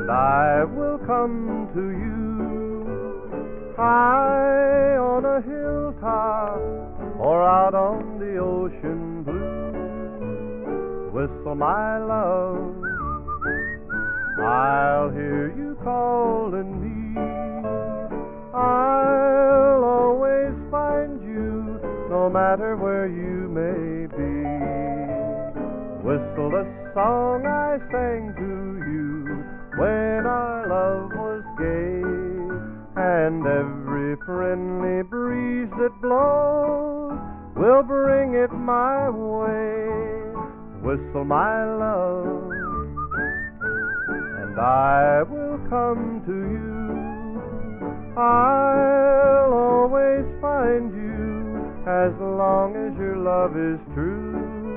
and I will come to you high on a hilltop or out on the ocean blue. Whistle, my love, I'll hear you calling me. I'll always find you, no matter where you may be. Whistle a song I sang to you when our love was gay, and every friendly breeze that blows will bring it my way. Whistle, my love, and I will come to you. I'll always find you as long as your love is true.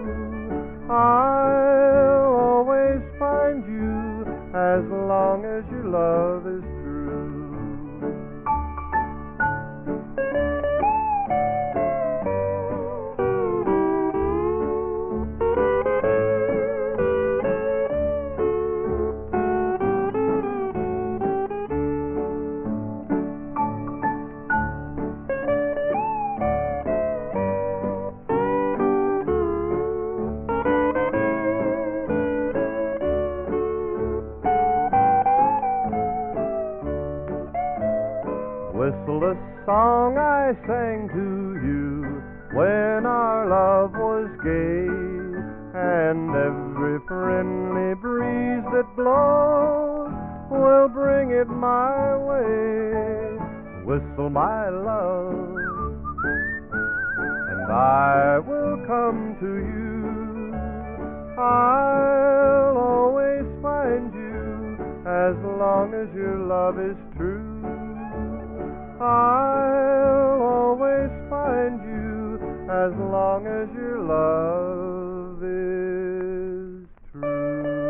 I'll always find you as long as your love is true. Whistle a song I sang to you when our love was gay, and every friendly breeze that blows will bring it my way. Whistle, my love, and I will come to you. I'll always find you as long as your love is true. I'll always find you as long as your love is true.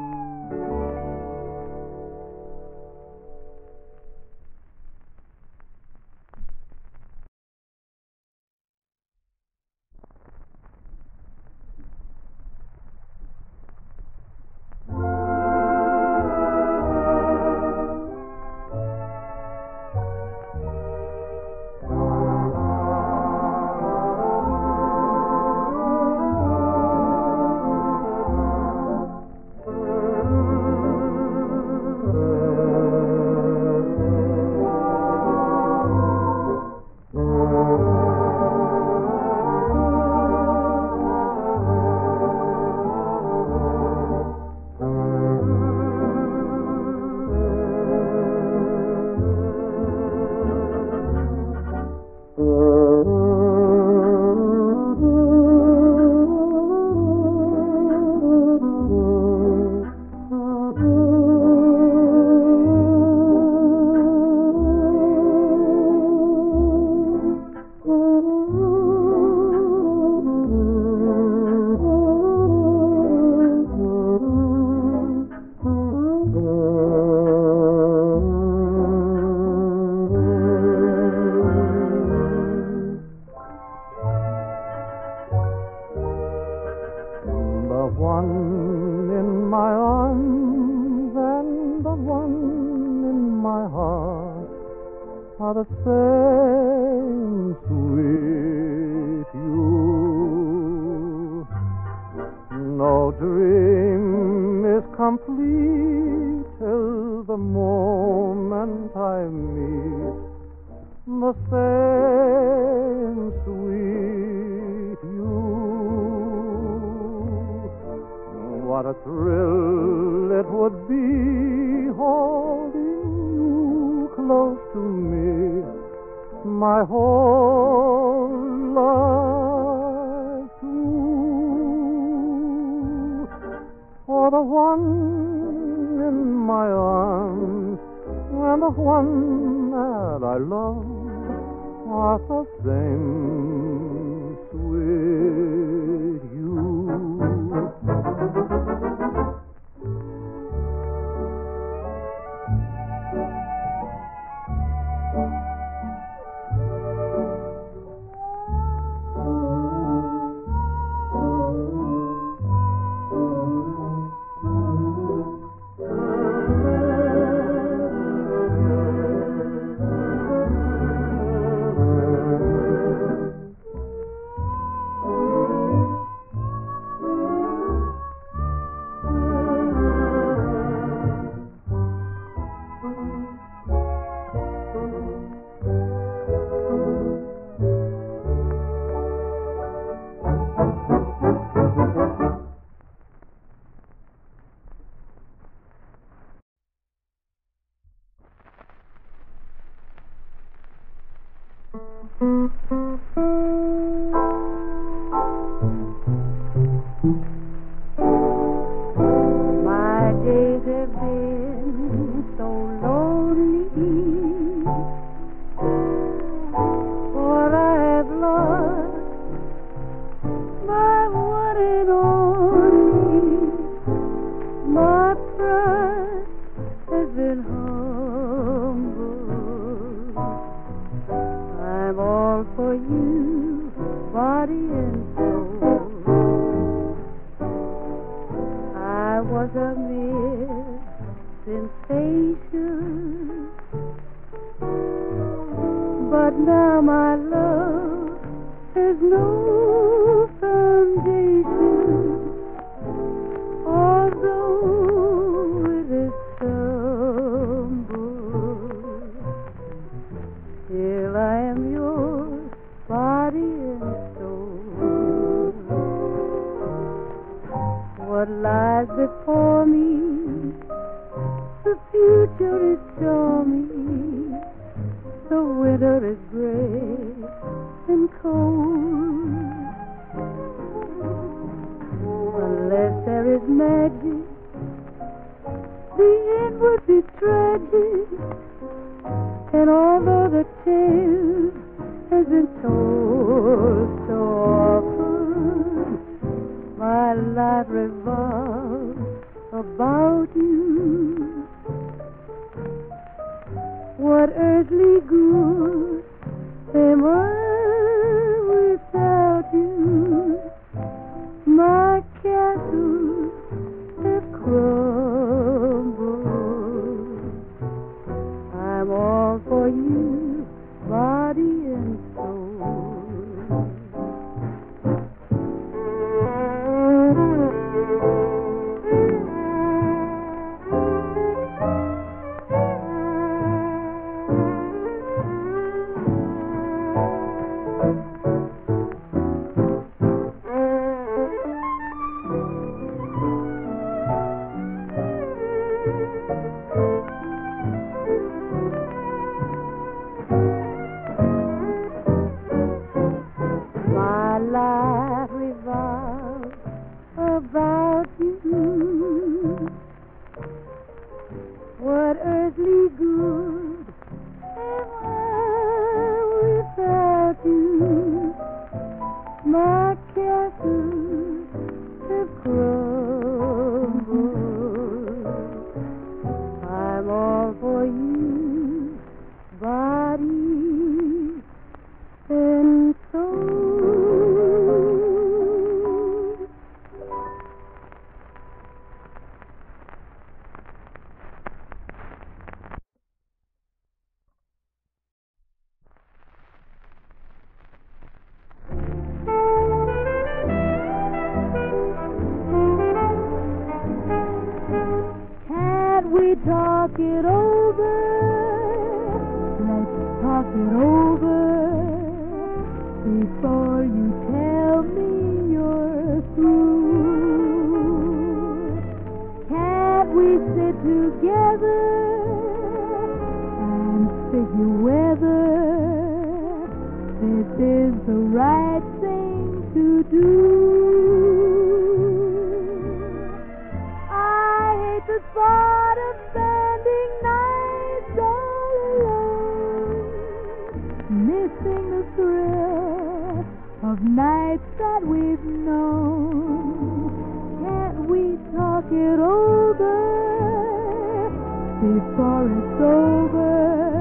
The same sweet you. No dream is complete till the moment I meet the same sweet you. What a thrill it would be holding you close to me, my whole life through. For the one in my arms and the one that I love are the same sweet you. My days have been so lonely, for I have lost my one and only. My pride has been humbled. I'm all for you, body and soul. I was a mere sensation, but now my love has no foundation. Although it is stumbled, still I am yours, body and soul. What lies before me, the future is stormy, the winter is gray and cold. Unless there is magic, the end would be tragic. And although the tale has been told so often, my life revolves about you. What earthly good am I without you? My castles have crumbled. I'm all for you, body and soul. My life revolves about you. What earthly good am I without you? My castles have crumbled. I'm all for you, body and soul. Can't we talk it over? Let's talk it over before you tell me you're through. Can't we sit together and figure whether this is the right thing to do? I hate the thought of spending nights all alone, missing the thrill of nights that we've known. Can't we talk it over before it's over?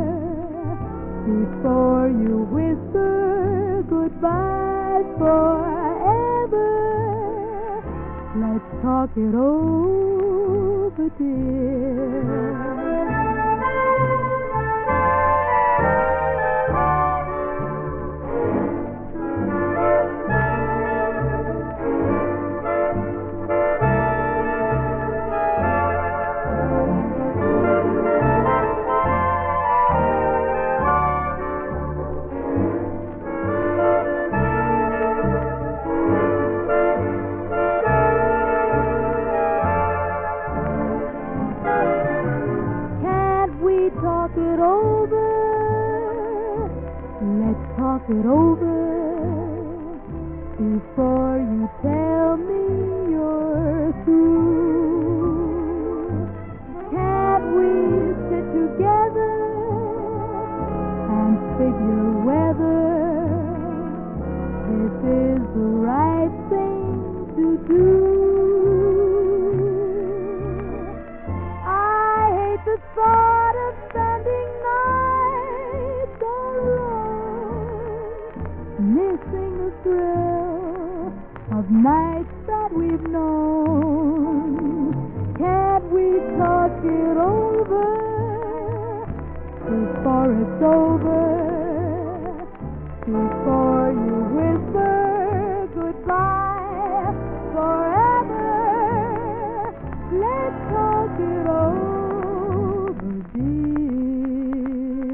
Before you whisper goodbye forever, let's talk it over, dear. it over. Let's talk it over before you tell me you're through. Can't we sit together and figure whether this is the right thing to do? I hate the thought of spending nights alone, missing the thrill of nights that we've known. Can't we talk it over before it's over? Before you whisper goodbye forever, let's talk it over, dear.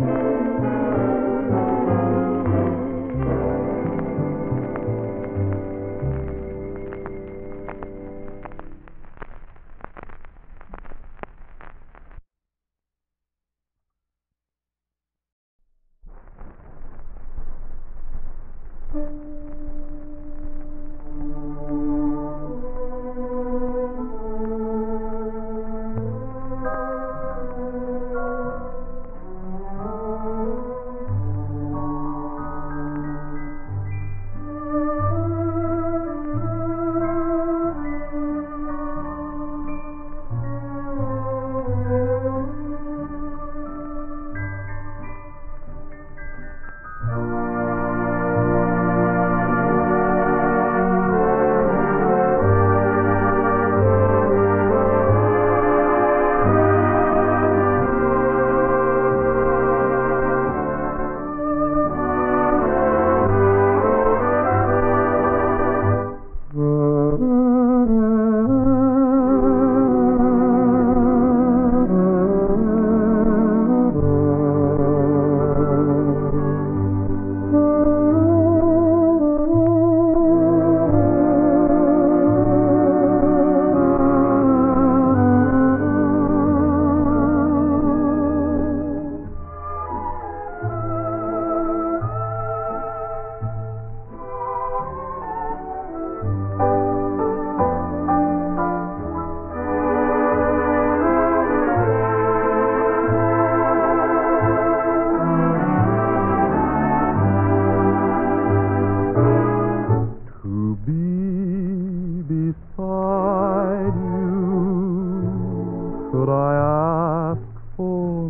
Could I ask for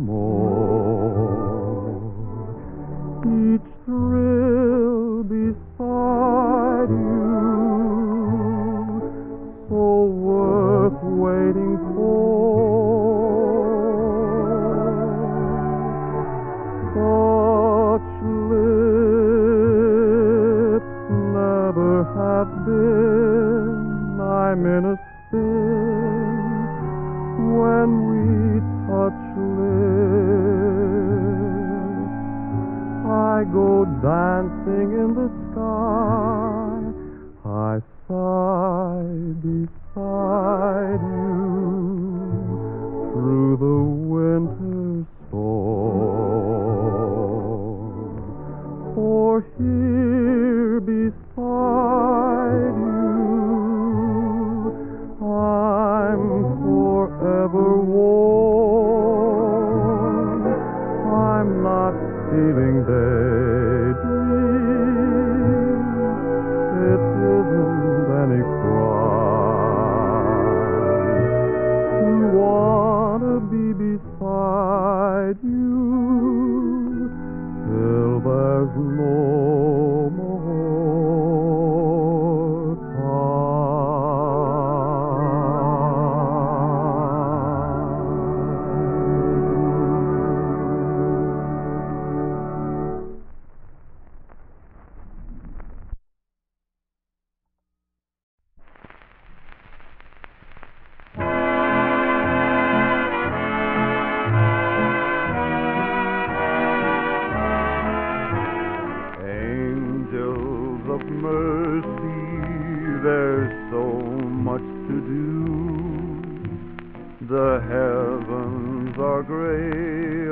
more? Each thrill beside you, so worth waiting for. Such lips never have been. I'm in a spin when we touch lips. I go dancing in the sky. I sigh beside you through the winter storm. For here beside you I'm forever warm. I'm not stealing daydreams. It isn't any crime to wanna be beside you till there's no more gray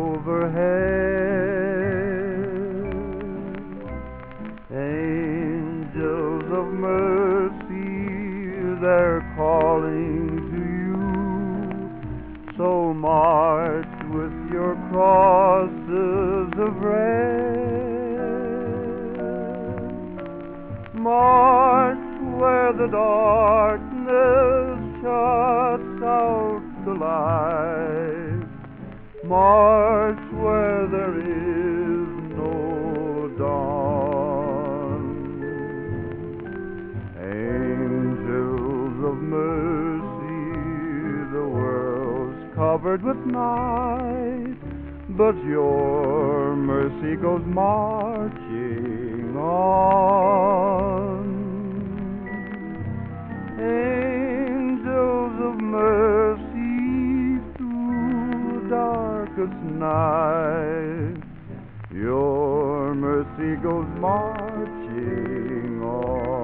overhead. Angels of mercy, they're calling to you, so march with your crosses of red. March where the darkness shuts out the light. March where there is no dawn. Angels of mercy, the world's covered with night, but your mercy goes marching on. Angels of mercy through darkest night, your mercy goes marching on.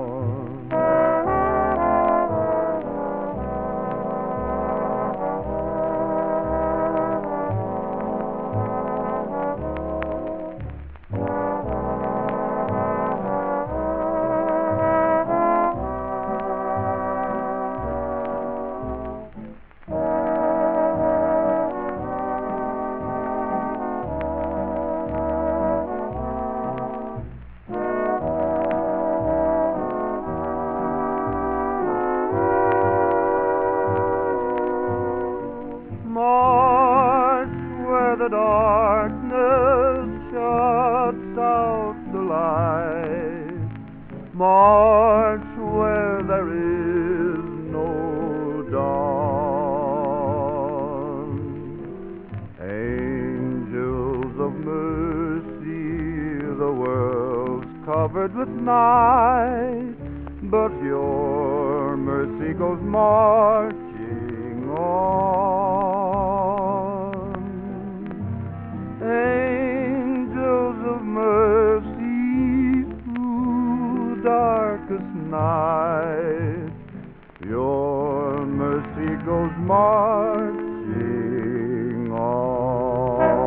The darkness shuts out the light. March where there is no dawn. Angels of mercy, the world's covered with night, but your mercy goes marching on. Angels of mercy through darkest night, your mercy goes marching on.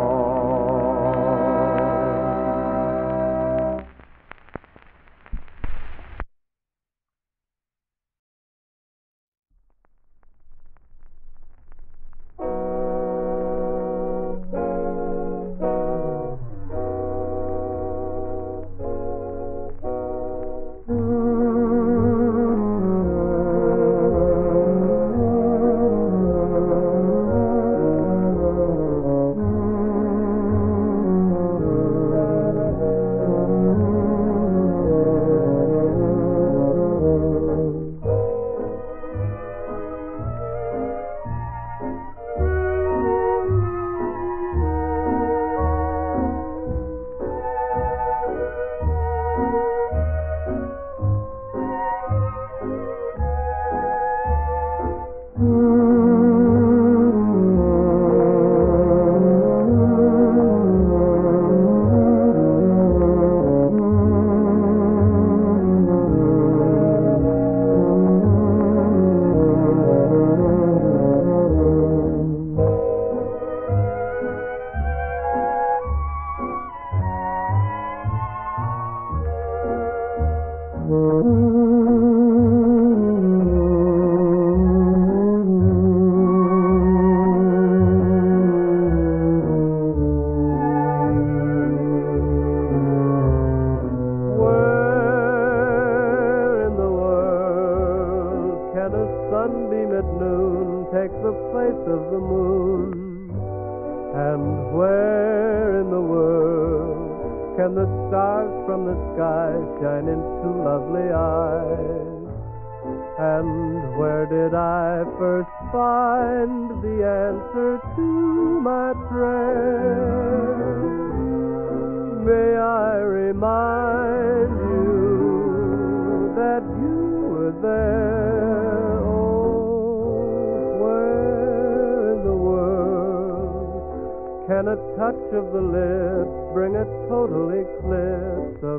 sunbeam at noon take the place of the moon? And where in the world can the stars from the sky shine into lovely eyes? And where did I first find the answer to my prayer? May I remind you that you were there? Oh, where in the world can a touch of the lips bring a total eclipse of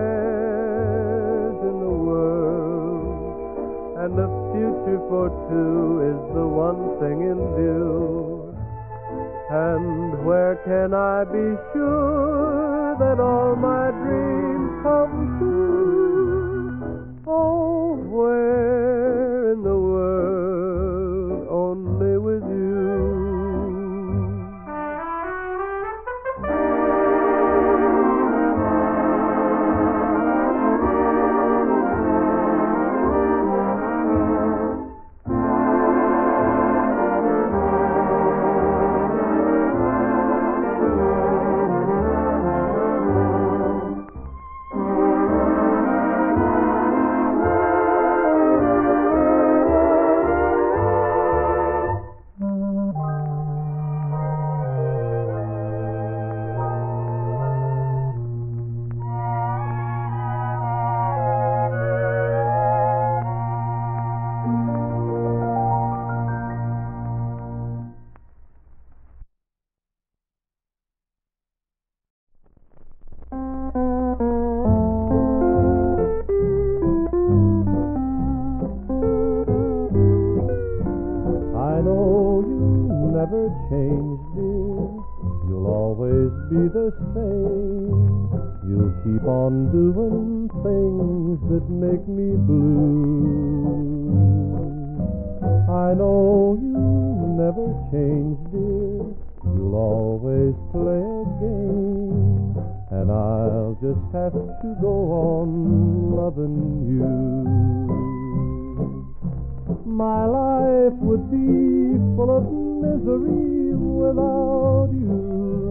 cares in the world? And a future for two is the one thing in view. And where can I be sure that all my dreams come true? Oh, where in the world? Only with you. I know you never change, dear. You'll always be the same. You'll keep on doing things that make me blue. I know you never change, dear. You'll always play a game, and I'll just have to go on loving you. My life would be full of misery without you.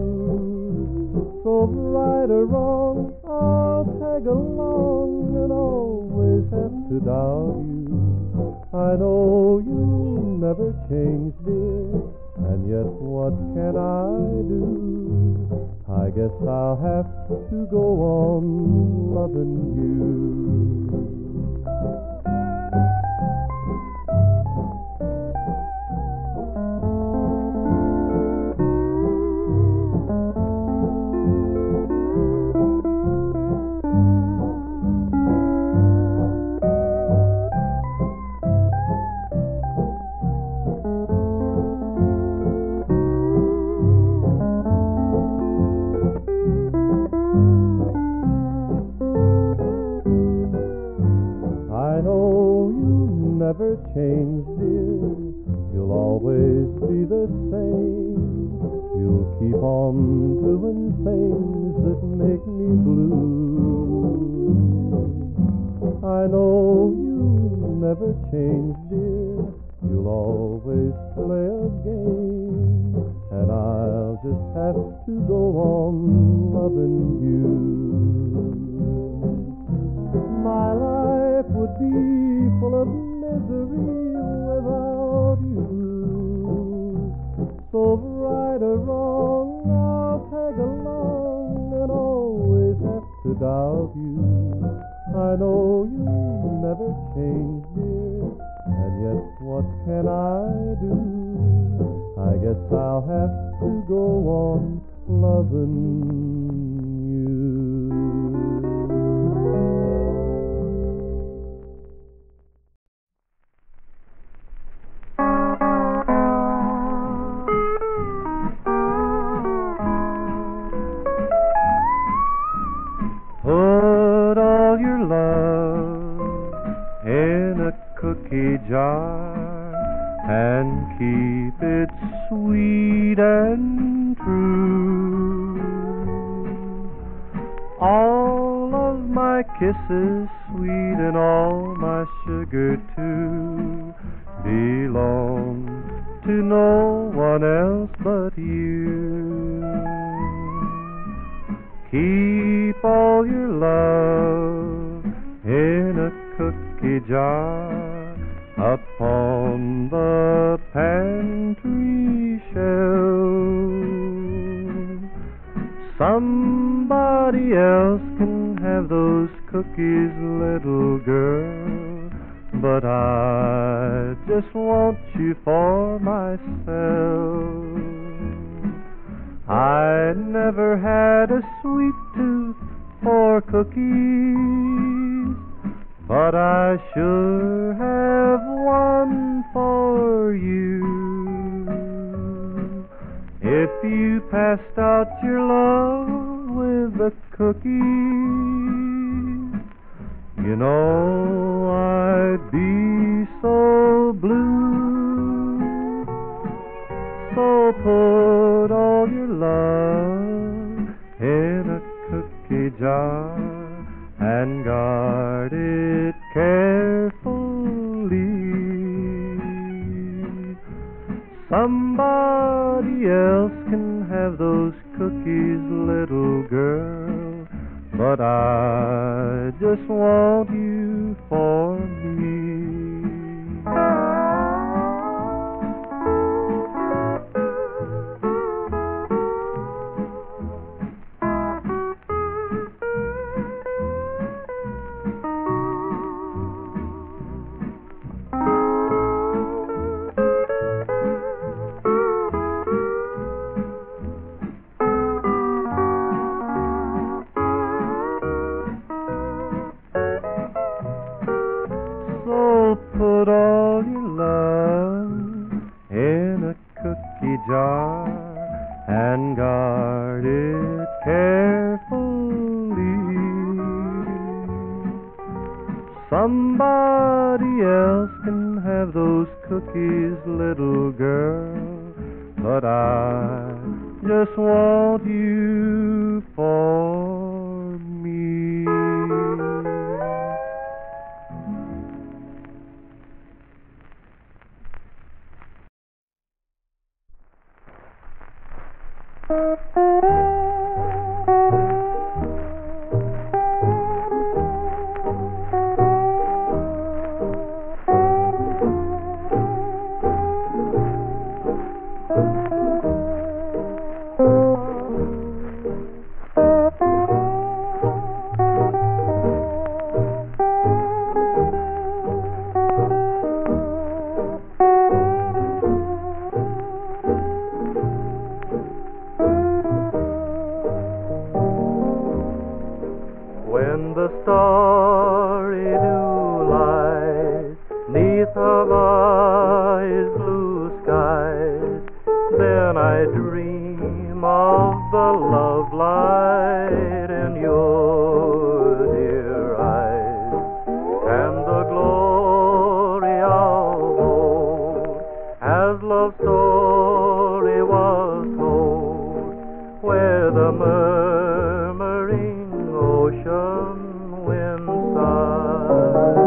So right or wrong, I'll tag along and always have to doubt you. I know you never change, dear, and yet what can I do? I guess I'll have to go on loving you. I know you never change, dear. You'll always be the same. You'll keep on doing things that make me blue. I know you never change, dear. You'll always play a game, and I'll just have to go on loving you. My life would be full of misery without you. So right or wrong, I'll tag along and always have to doubt you. I know you never change, dear, and yet what can I do? I guess I'll have to go on loving you. Put all your love in a cookie jar and keep it sweet and true. All of my kisses, sweet, and all my sugar too, belong to no one else but you. Keep all your love in a cookie jar upon the pantry shelf. Somebody else can have those cookies, little girl, but I just want you for myself. I never had a sweet tooth for cookies, but I sure have one for you. If you passed out your love with a cookie, you know I'd be so blue. So put all your love in a cookie jar and guard it carefully. Somebody else can have those cookies, little girl, but I just want you for me. Put all your love in a cookie jar and guard it carefully. Somebody else can have those cookies, little girl, but I just want you for me. When the starry dew lies 'neath Hawaii's blue skies, then I dream of the love light in your dear eyes, and the glory of old, as love's story was told, where the murmuring ocean wind sighs.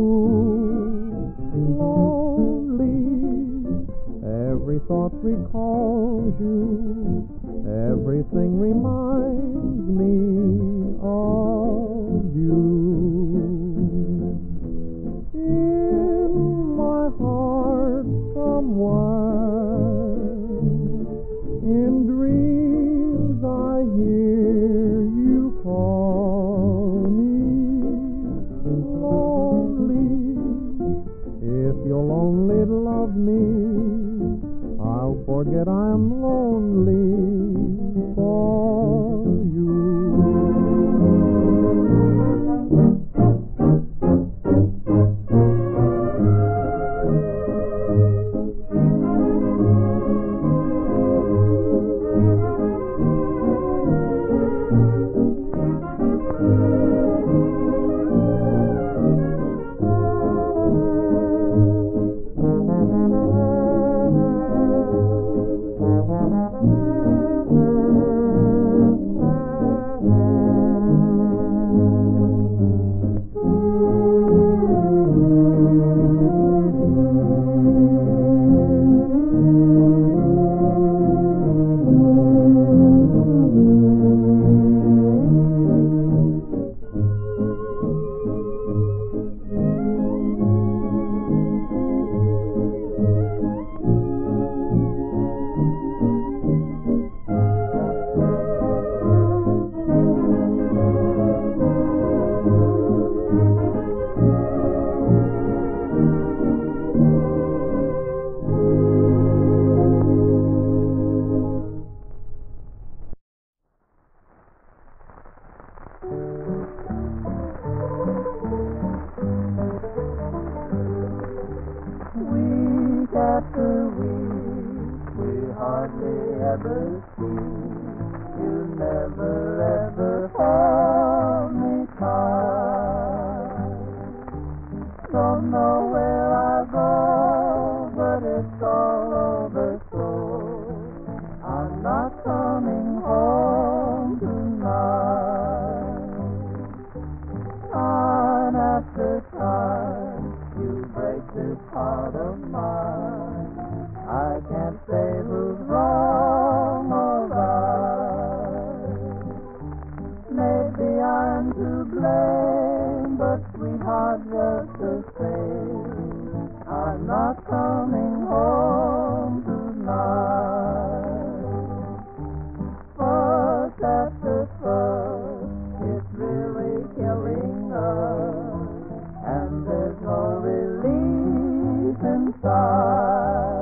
Lonely, every thought recalls you, everything reminds me of you. In my heart somewhere, in dreams I hear you call me. Lonely, if you'll only love me, I'll forget I'm lonely for you. Week after week, we hardly ever speak. You never ever hold me tight. Don't know where I go, but it's all over, so I'm not coming home tonight. Time after time, you break this heart of mine. I can't say who's wrong or right. Maybe I'm to blame, but sweetheart, just the same, I'm not coming home tonight. Fuss after fuss, it's really killing us, and there's no relief inside.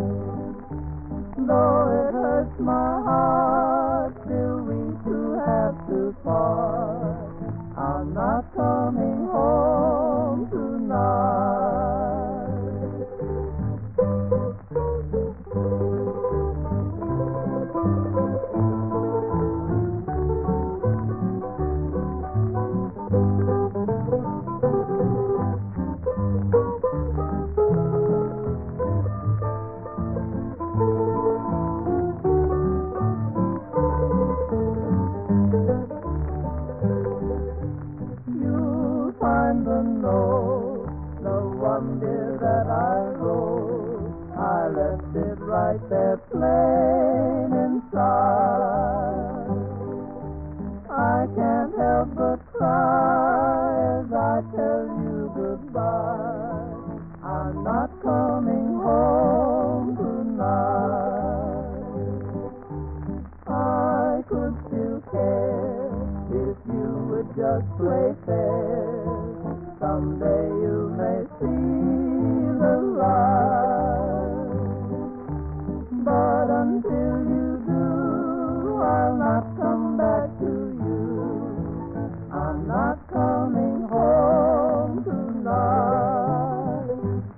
Though it hurts my heart, still we two have to part. I'm not coming home tonight. You'll find the note, the one, dear, that I wrote. I left it right there plain inside. I can't help but cry as I tell you goodbye. I'm not coming home tonight. I could still care if you would just play fair. Someday you may see the light. But until you do, I'll not come back to you. I'm not coming home tonight.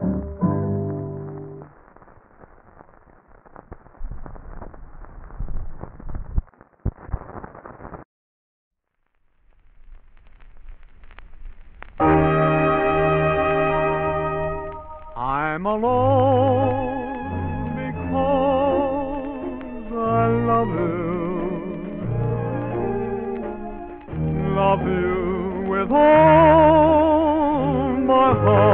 I'm alone because I love you with all my heart.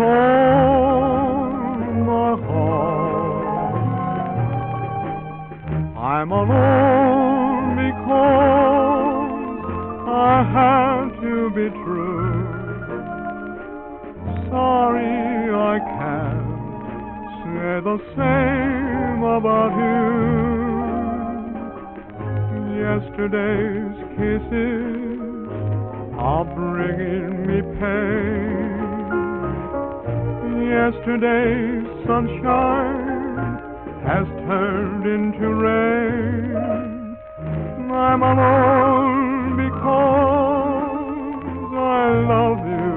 alone, my heart. I'm alone because I had to be true. Sorry I can't say the same about you. Yesterday's kisses are bringing me pain. Yesterday's sunshine has turned into rain. I'm alone because I love you.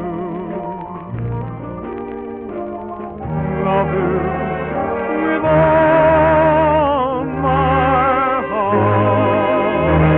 Love you with all my heart.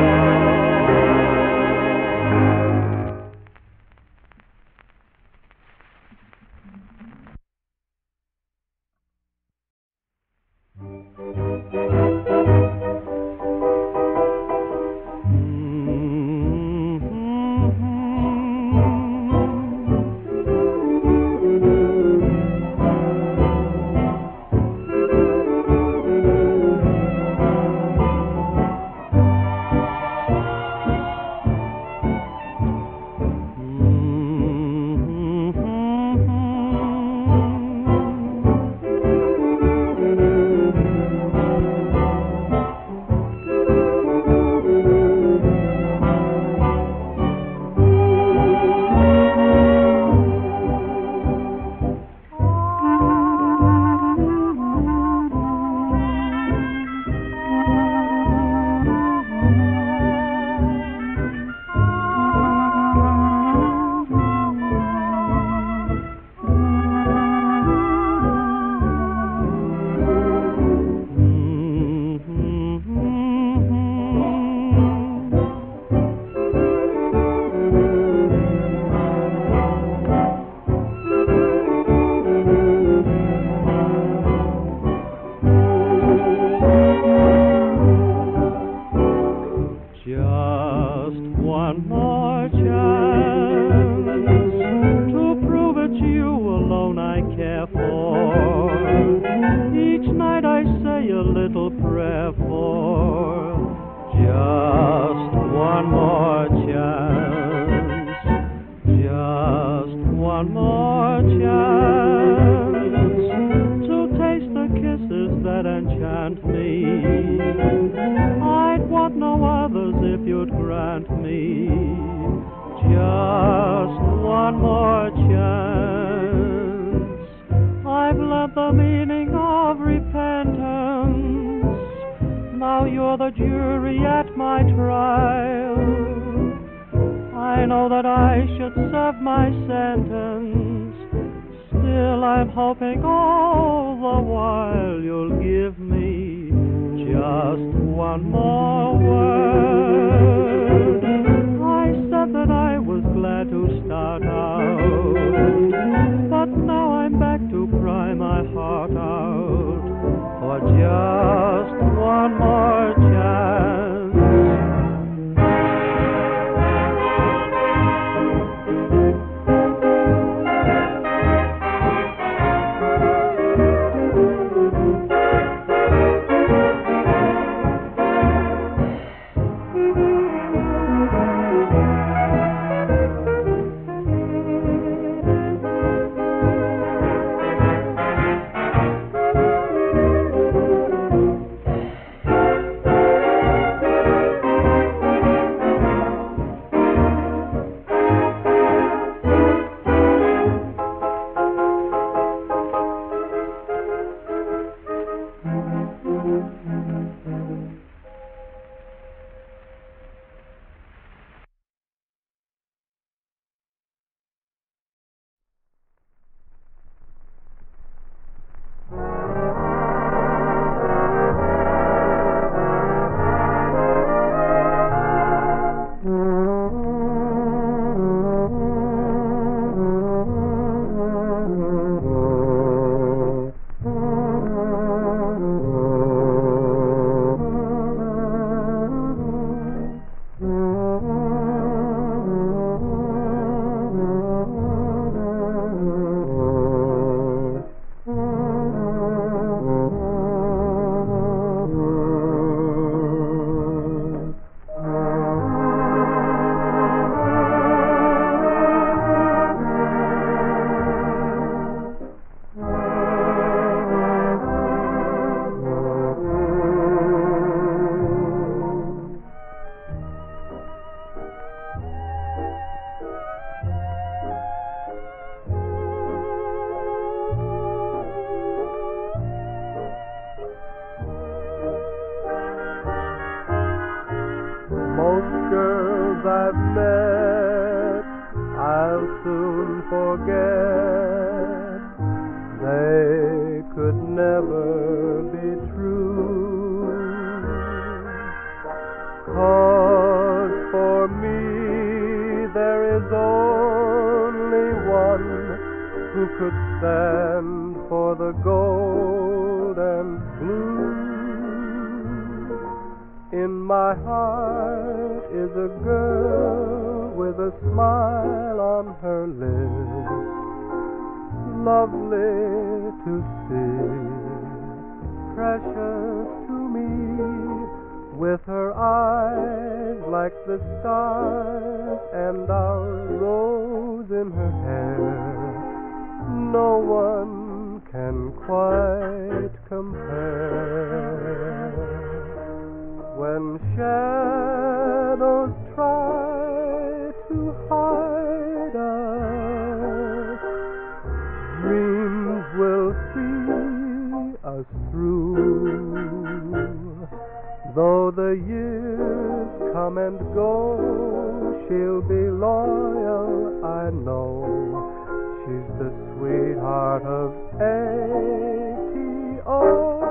forget. They could never be true. 'Cause for me there is only one who could stand for the gold and blue. In my heart is a girl with a smile on her lips, lovely to see, precious to me, with her eyes like the stars and our rose in her hair. No one can quite compare. When shadows try to hide us, dreams will see us through. Though the years come and go, she'll be loyal, I know. She's the sweetheart of ATO.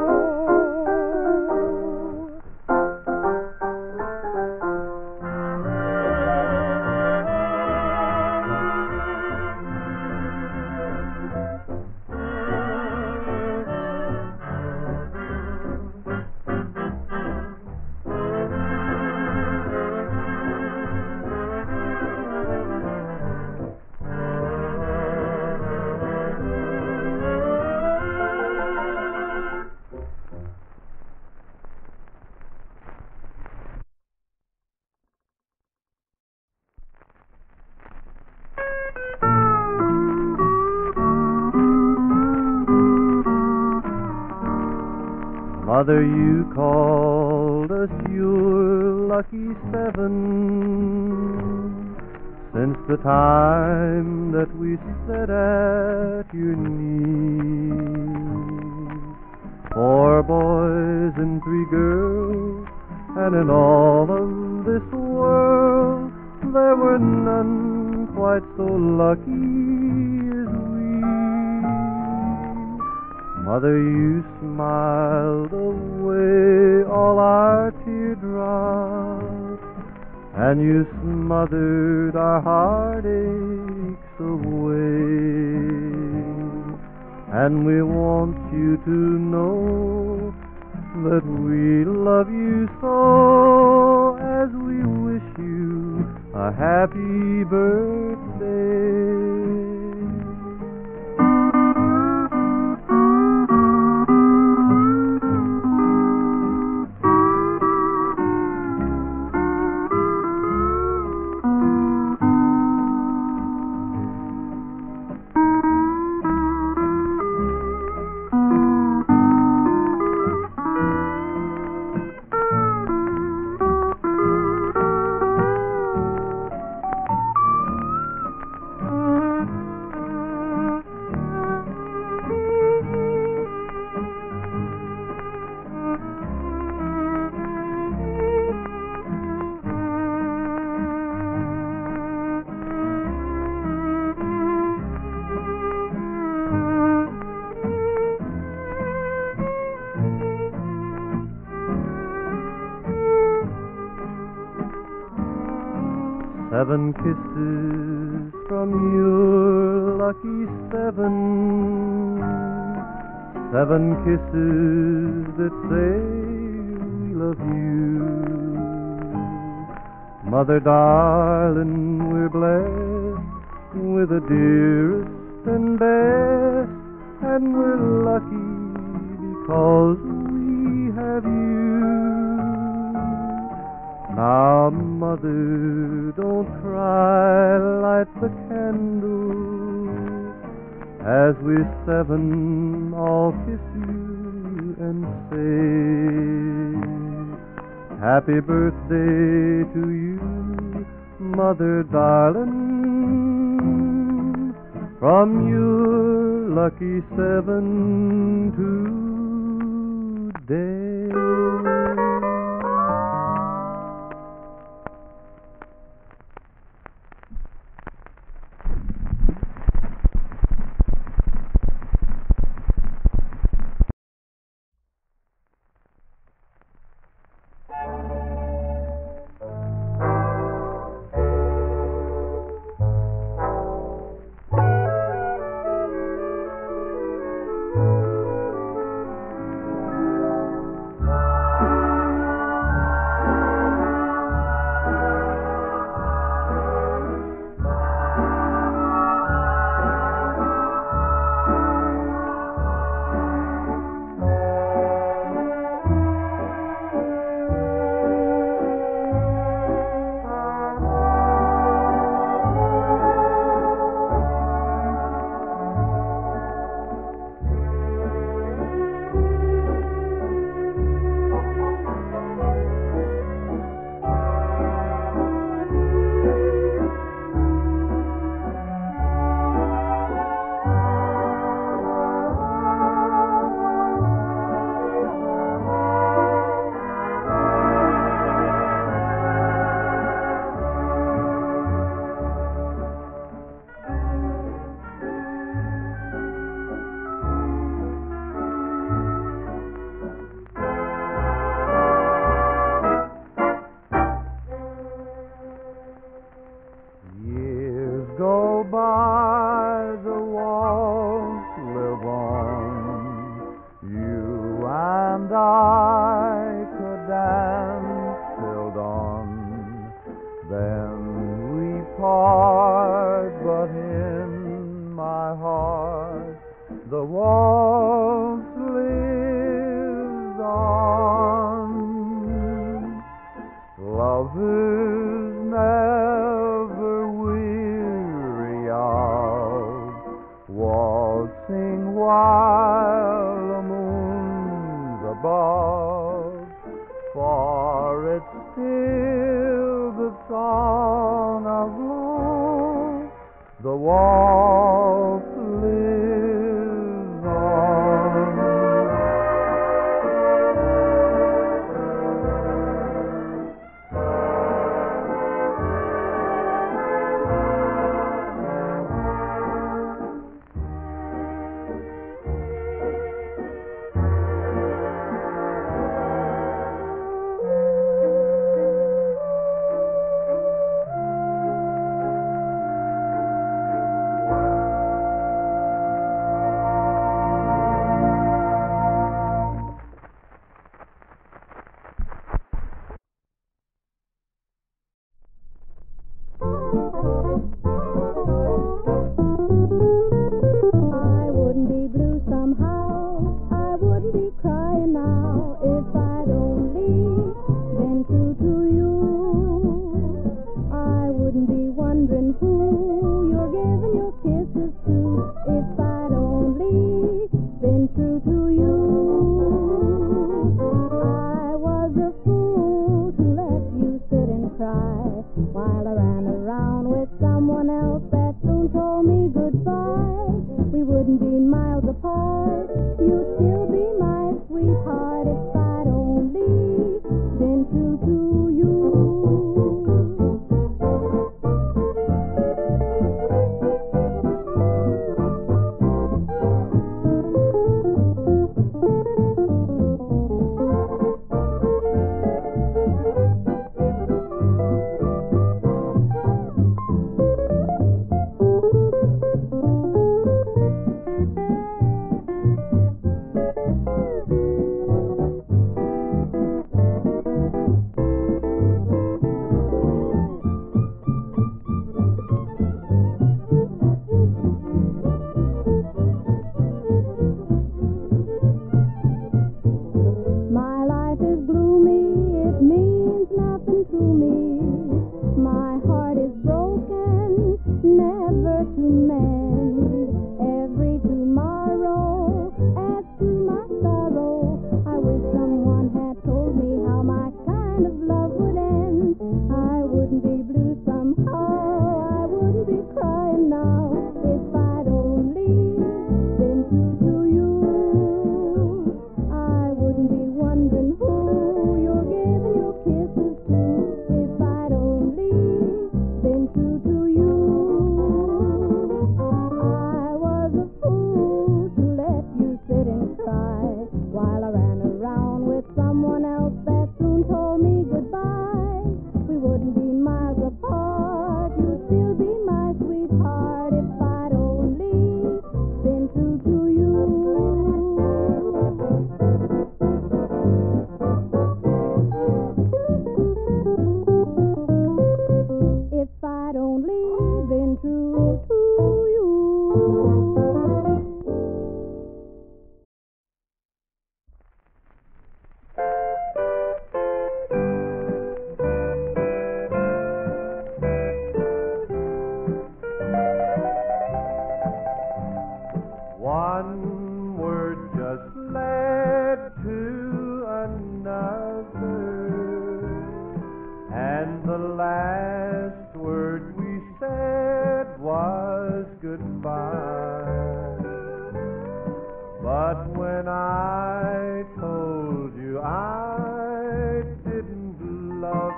Mother, you called us your lucky seven, since the time that we sat at your knee. 4 boys and 3 girls, and in all of this world there were none quite so lucky as we. Mother, you smiled away all our teardrops, and you smothered our heartaches away. And we want you to know that we love you so, as we wish you a happy birthday. Seven kisses from your lucky 7. 7 kisses that say we love you. Mother, darling, we're blessed with the dearest and best, and we're lucky because we have you. Now, Mother, don't cry, light the candle, as we 7 all kiss you and say, happy birthday to you, Mother, darling, from your lucky 7 today. The waltz lives on. Lovers never weary of waltzing while the moon's above, for it's still the song of love. The waltz lives on. I wouldn't be blue somehow, I wouldn't be crying now if I'd only been true to you. I wouldn't be wondering who you're giving your kisses to if I'd only been true to you. I was a fool to let you sit and cry while I ran around with someone else that soon told me goodbye. We wouldn't be miles apart, you'd still be my sweetheart if I'd only been true to you. My life is gloomy, it means nothing to me. My heart is broken, never to mend. Every tomorrow adds to my sorrow. I wish someone had told me how my kind of love would end. I wouldn't be blue somehow, I wouldn't be crying now if I'd only been true to you. I wouldn't be wondering who you're giving your kisses to if I'd only been true to you. I was a fool to let you sit and cry while I ran around with someone else that soon told me goodbye. We wouldn't be miles apart, you'd still be my sweetheart if I'd only been true to you. If I'd only been true to you. One word just led to another, and the last word we said was goodbye. But when I told you I didn't love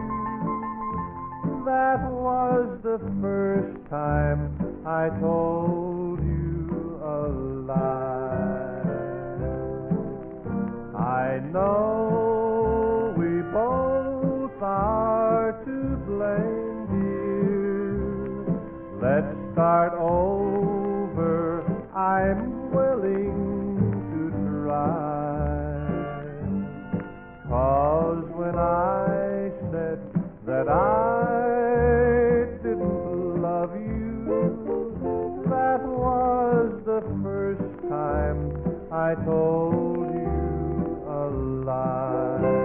you, that was the first time I told you a lie. I know we both are to blame, dear. Let's start over, I'm willing to try. 'Cause when I said that I didn't love you, that was the first I told you a lie.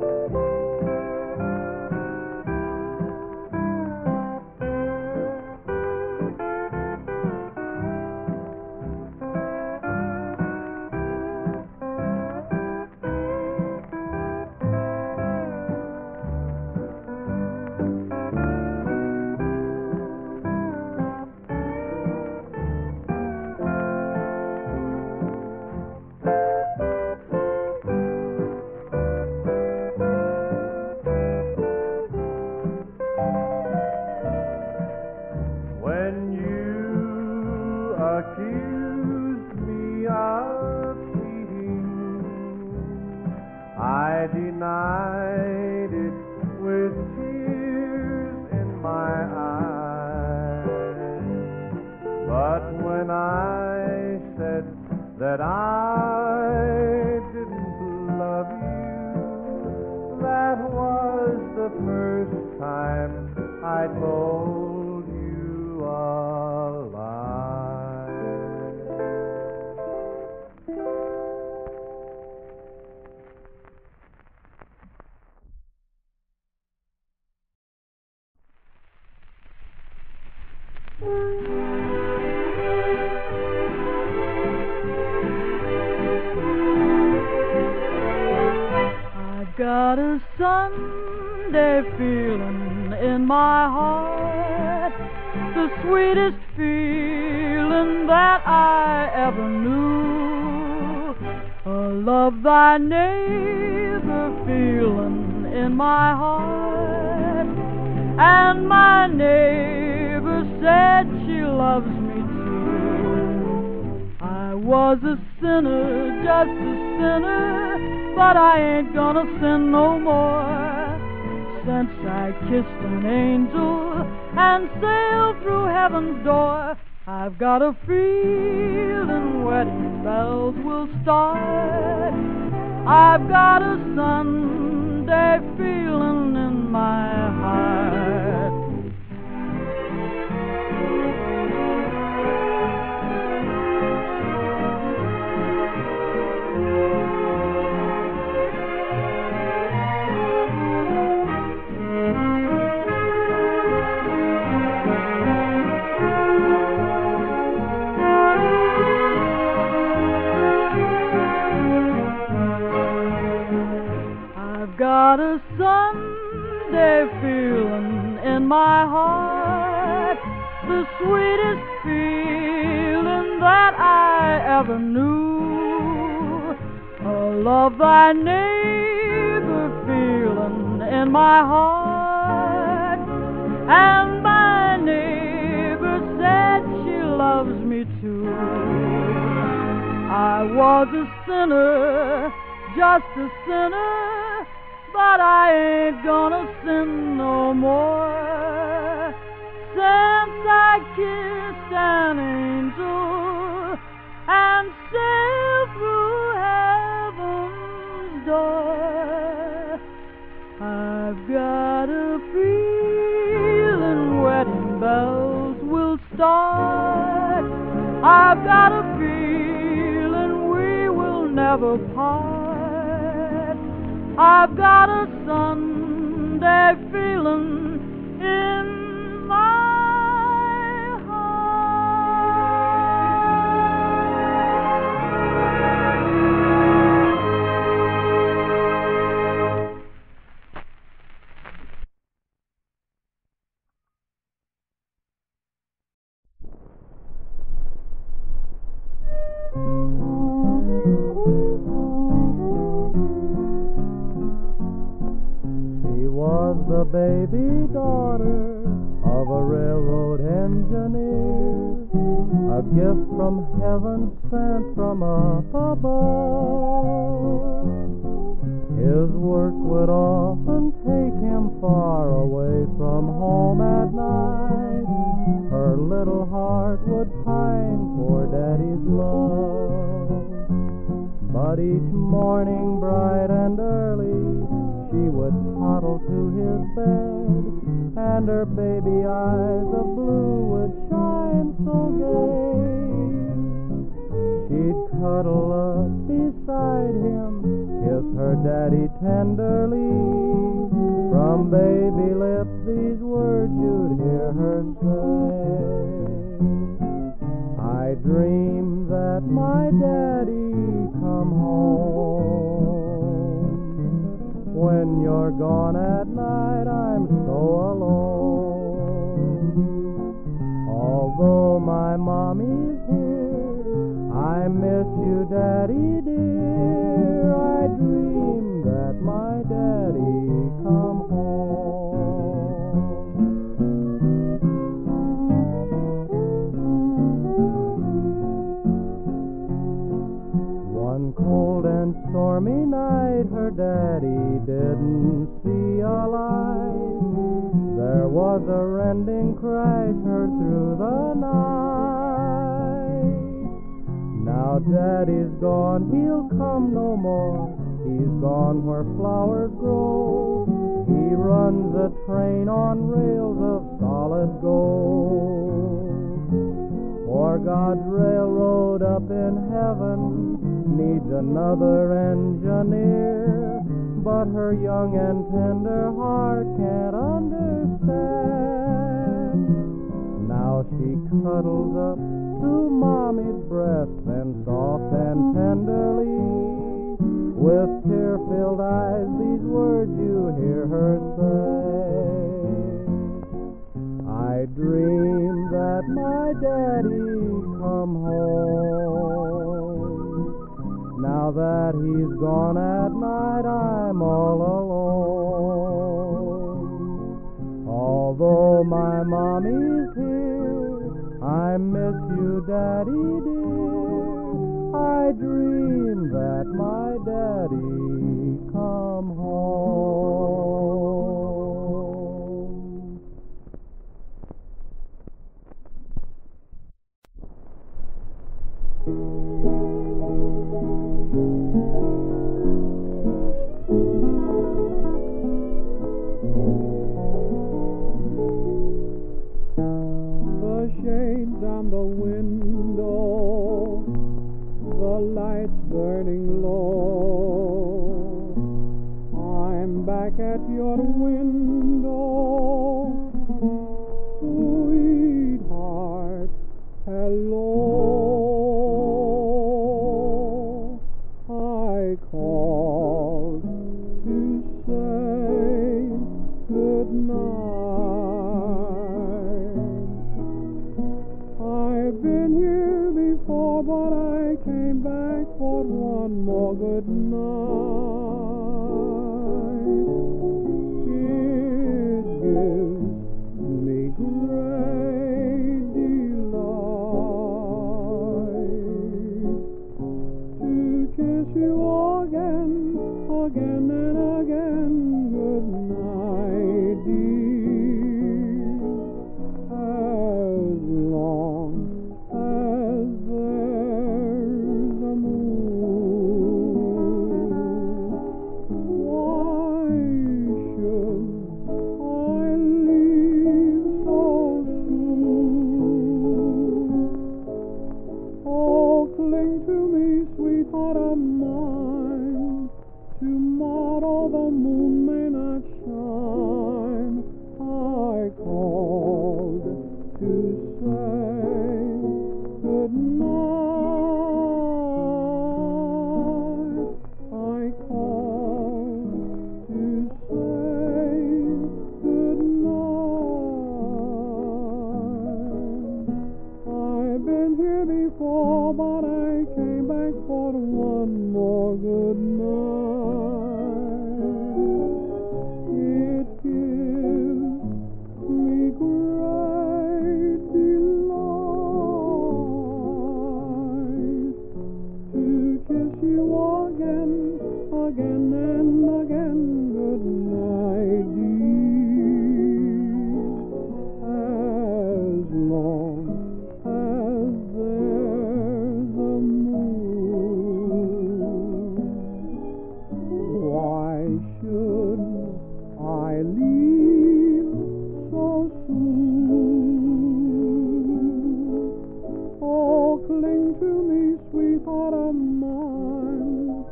When you accused me of cheating, I denied it with tears in my eyes. But when I said that I didn't love you, that was the first time I told you a lie. I've got a Sunday feeling in my heart, the sweetest feeling that I ever knew. A love thy neighbor feeling in my heart, and my neighbor said she loves me too. I was a sinner, just a sinner, but I ain't gonna sin no more, since I kissed an angel and sailed through heaven's door. I've got a feeling wedding bells will start. I've got a Sunday feeling in my heart. Got a Sunday feeling in my heart, the sweetest feeling that I ever knew. A love thy neighbor feeling in my heart, and my neighbor said she loves me too. I was a sinner, just a sinner, but I ain't gonna sin no more, since I kissed an angel and sailed through heaven's door. I've got a feeling wedding bells will start. I've got a feeling we will never part. I've got a Sunday feeling in my heart. The baby daughter of a railroad engineer, a gift from heaven sent from up above. His work would often take him far away from home at night. Her little heart would pine for Daddy's love. But each morning bright and early, she would toddle to his bed, and her baby eyes of blue would shine so gay. She'd cuddle beside him, kiss her daddy tenderly. From baby lips these words you'd hear her say. I dream that my daddy come home. When you're gone at night I'm so alone. Although my mommy's here, I miss you, Daddy dear. I dream that my daddy come home. One cold and stormy night her daddy didn't see a light. There was a rending crash heard through the night. Now Daddy's gone, he'll come no more. He's gone where flowers grow. He runs a train on rails of solid gold. For God's railroad up in heaven needs another engineer, but her young and tender heart can't understand. Now she cuddles up to Mommy's breast, then soft and tenderly, with tear-filled eyes, these words you hear her say. I dream that my daddy come home. Now that he's gone at night, I'm all alone. Although my mommy's here, I miss you, Daddy dear. I dream that my daddy come home. The shades on the window, the lights burning low. I'm back at your window, sweetheart, hello. I called to say good night. I've been here before, but I came back for one more good night. It gives me great delight to kiss you again, again and again. Good night, dear. As long as there's a moon, why should I leave so soon? Oh, cling to me, sweetheart of mine. Tomorrow the moon may not shine. I called to say good night. I called to say good night. I've been here before, but I came back for one more good night. It gives me great delight to kiss you again, again and again. Good night, dear. As long as there's a moon, why should I leave so soon? Oh, cling to me, sweetheart of mine.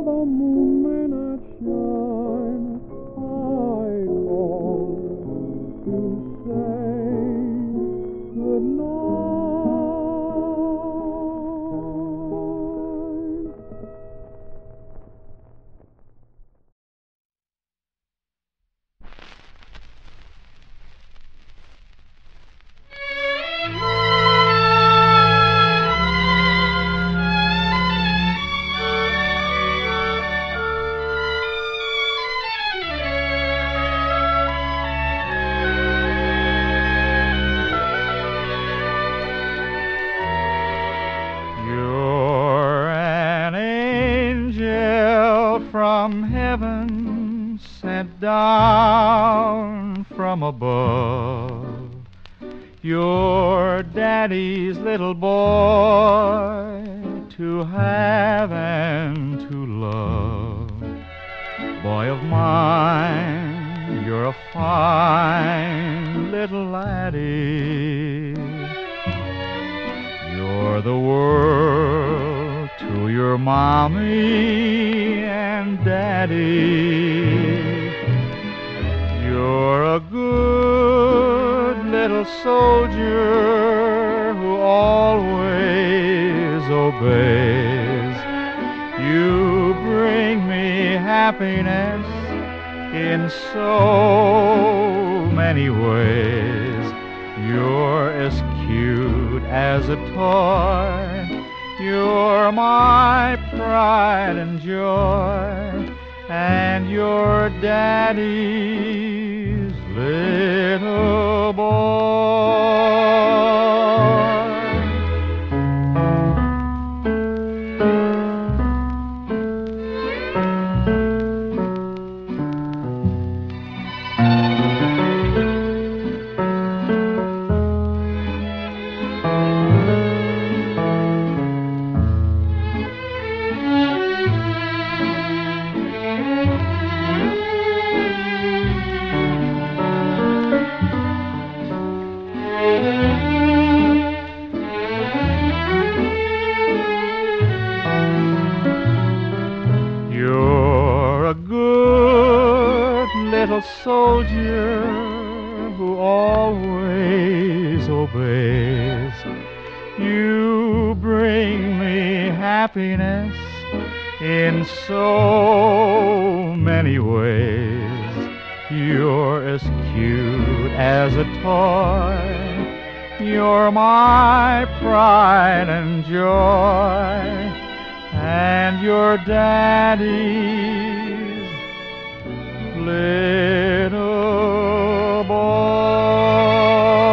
the moon may not shine, I call to say good night. You're an angel from heaven, sent down from above. You're Daddy's little boy to have and to love. Boy of mine, you're a fine little laddie. You're the world to your mommy and daddy. You're a good little soldier who always obeys. You bring me happiness in so many ways. You're as cute as a toy. You're my pride and joy, and you're Daddy's little boy. You're a good little soldier who always obeys. You bring me happiness in so many ways. You're as cute as a toy. You're my pride and joy, and your Daddy's little boy.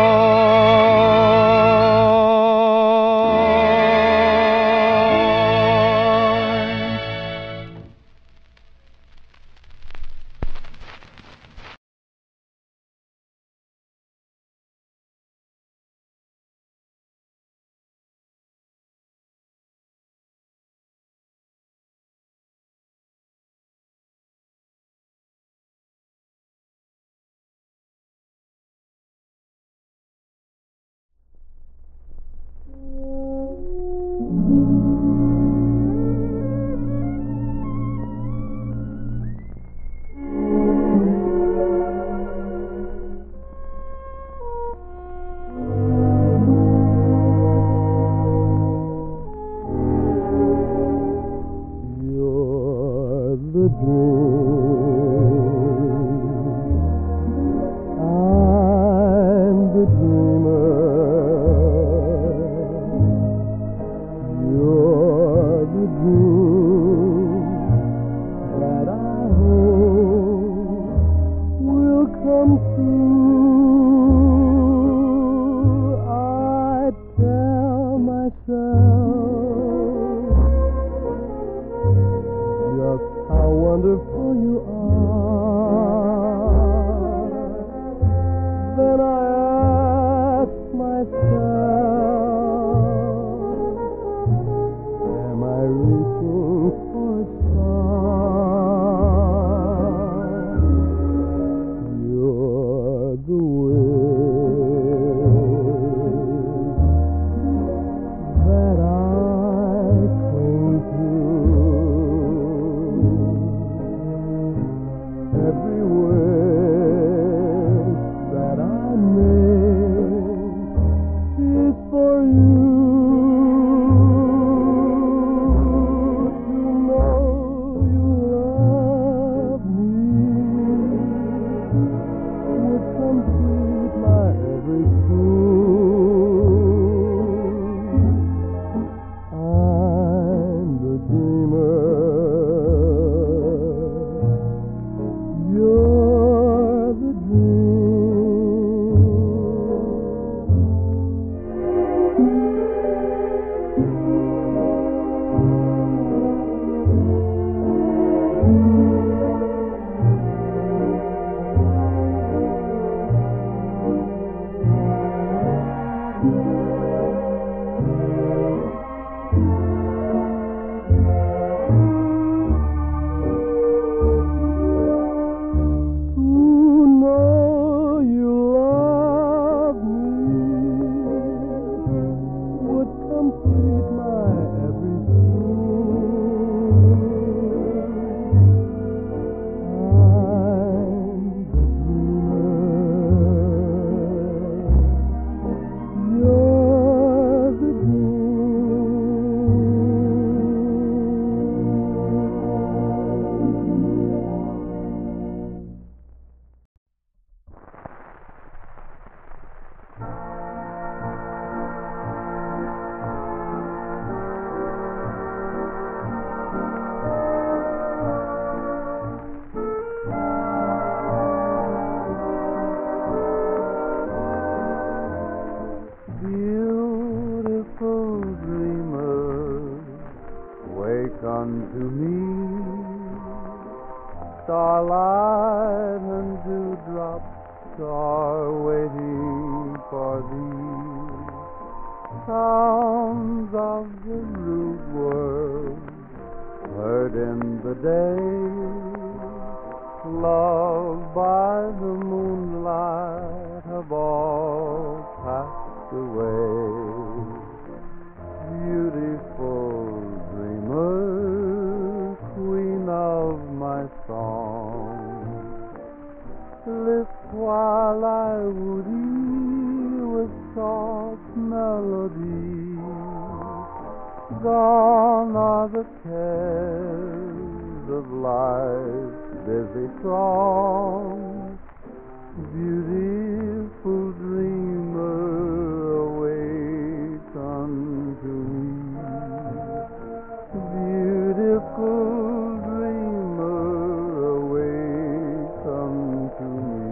You're the dream, I'm the dreamer. You're the dream that I hope will come true. I tell myself just how wonderful unto me. Starlight and dewdrops are waiting for thee. Sounds of the rude world heard in the day, loved by the moonlight, have all passed away. Beautiful dreamer, queen of my song, list while I woo thee with soft melody. Gone are the cares of life's busy throng. Beautiful dreamer, awake unto me. Beautiful dreamer, awake unto me.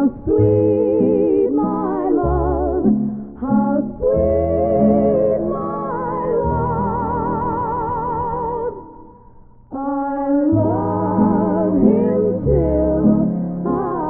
How sweet my love, how sweet my love. I love him till I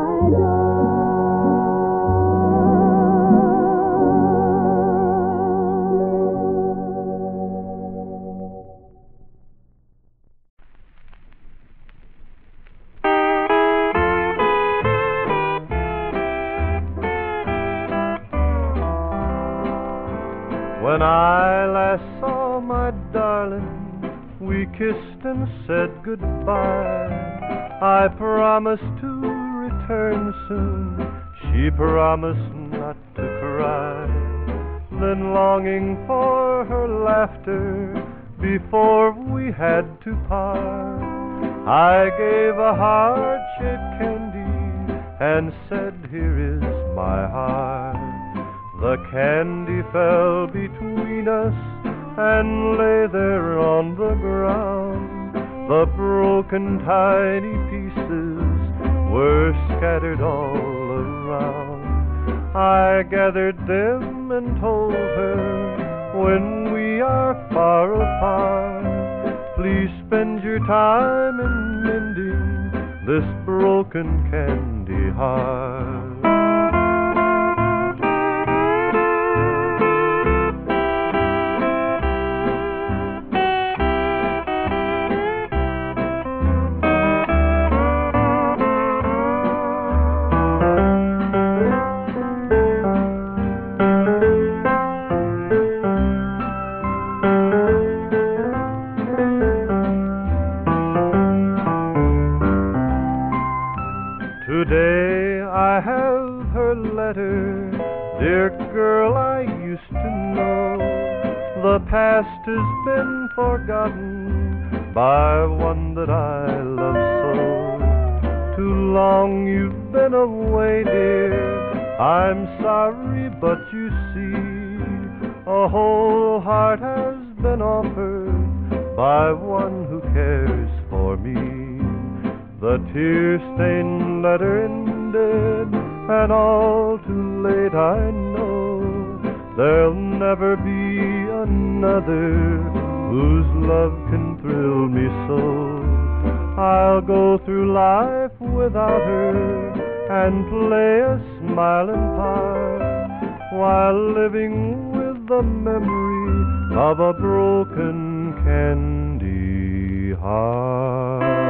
When I last saw my darling, we kissed and said goodbye. I promised to return soon, she promised not to cry. Then longing for her laughter before we had to part, I gave a heart-shaped candy and said, here is my heart. The candy fell between us and lay there on the ground. The broken tiny pieces were scattered all around. I gathered them and told her, when we are far apart, please spend your time in mending this broken candy heart. Today I have her letter, dear girl I used to know. The past has been forgotten by one that I love so. Too long you've been away, dear, I'm sorry, but you see, a whole heart has been offered by one who cares for me. The tear-stained letter ended, and all too late I know there'll never be another whose love can thrill me so. I'll go through life without her and play a smiling part, while living with the memory of a broken candy heart.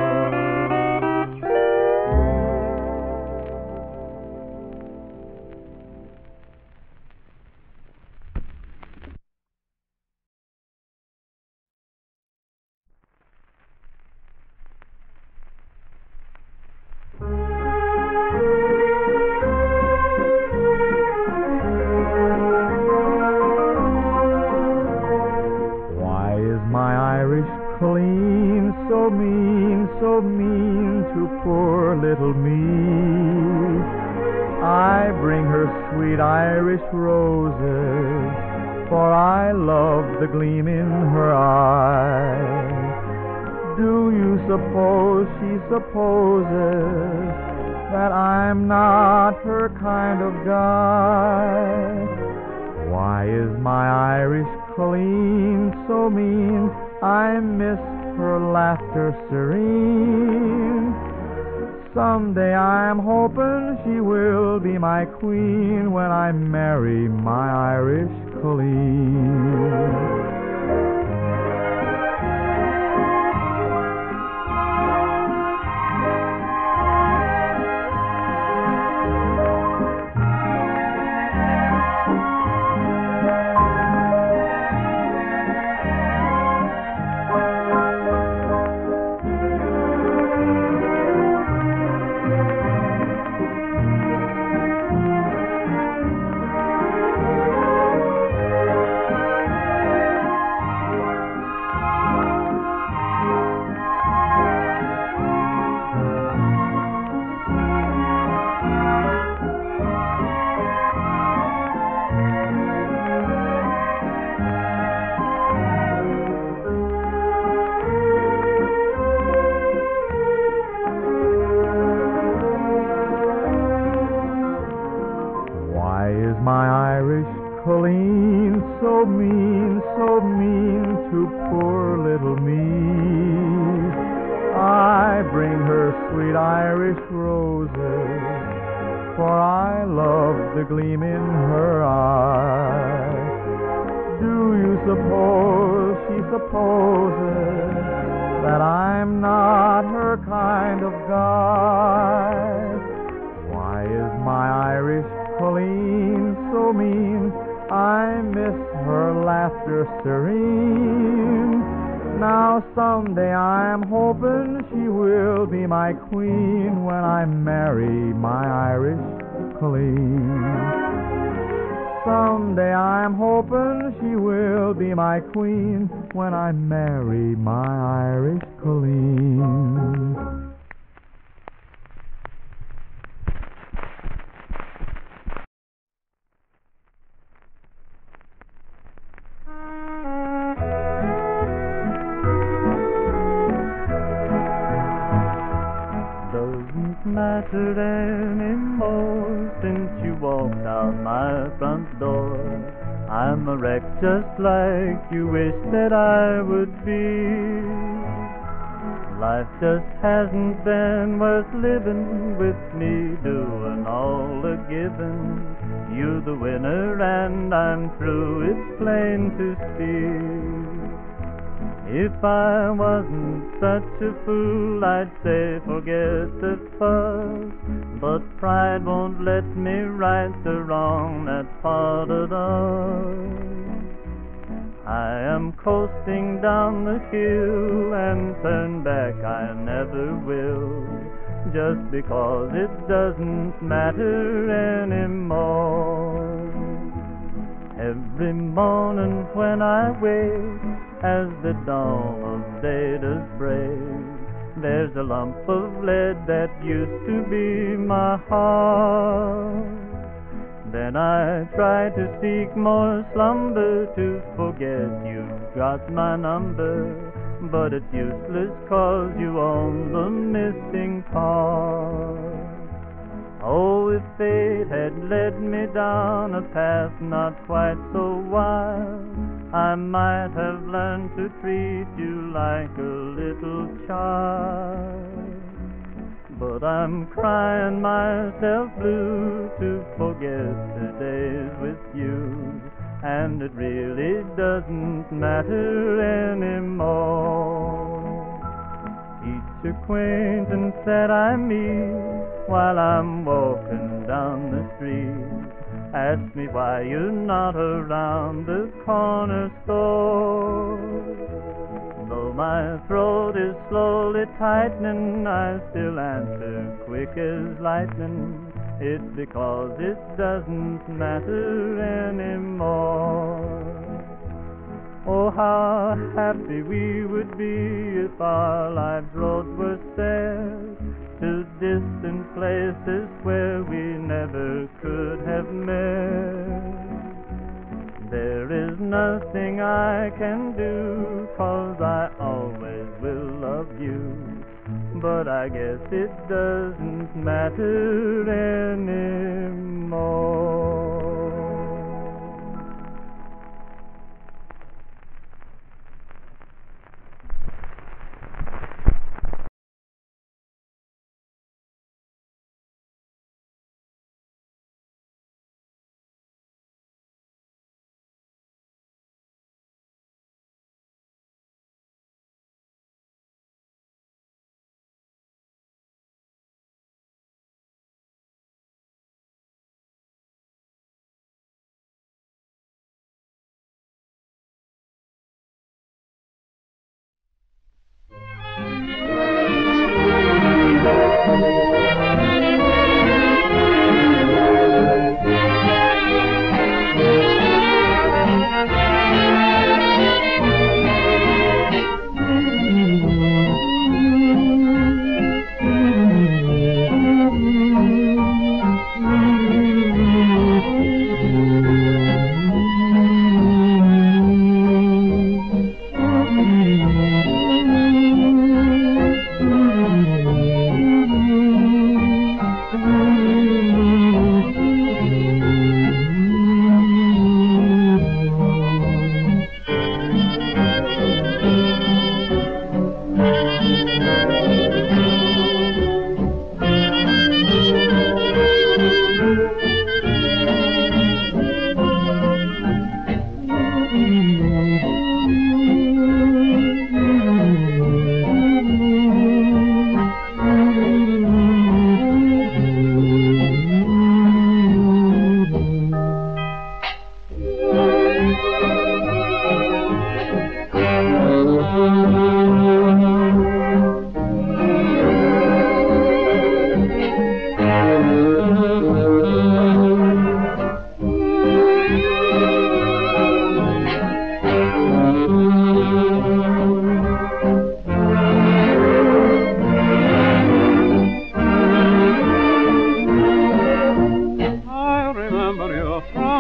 Clean, so mean to poor little me. I bring her sweet Irish roses, for I love the gleam in her eye. Do you suppose she supposes that I'm not her kind of guy? Why is my Irish Colleen so mean? I miss her laughter serene. Someday I'm hoping she will be my queen when I marry my Irish Colleen. my Irish Colleen, so mean to poor little me. I bring her sweet Irish roses, for I love the gleam in her eye. Do you suppose she supposes that I'm not her kind of guy? Why is my Irish Colleen so mean? I miss her laughter serene. Now someday I'm hoping she will be my queen when I marry my Irish Colleen. Someday I'm hoping she will be my queen when I marry my Irish Colleen. Doesn't matter anymore since you walked out my front door. I'm a wreck just like you wish that I would be. Life just hasn't been worth living with me doing all the giving. You're the winner and I'm through, it's plain to see. If I wasn't such a fool, I'd say forget the fuss. But pride won't let me right the wrong that's part of us. I am coasting down the hill and turn back I never will, just because it doesn't matter anymore. Every morning when I wake, as the dawn of day does break, there's a lump of lead that used to be my heart. Then I try to seek more slumber to forget you've got my number, but it's useless 'cause you own the missing part. Oh, if fate had led me down a path not quite so wild, I might have learned to treat you like a little child. But I'm crying myself blue to forget the days with you, and it really doesn't matter anymore. Each acquaintance that I meet while I'm walking down the street asks me why you're not around the corner store. Though my throat is slowly tightening, I still answer quick as lightning. It's because it doesn't matter anymore. Oh, how happy we would be if our lives' roads were set to distant places where we never could have met. There is nothing I can do, 'cause I always will love you, but I guess it doesn't matter anymore.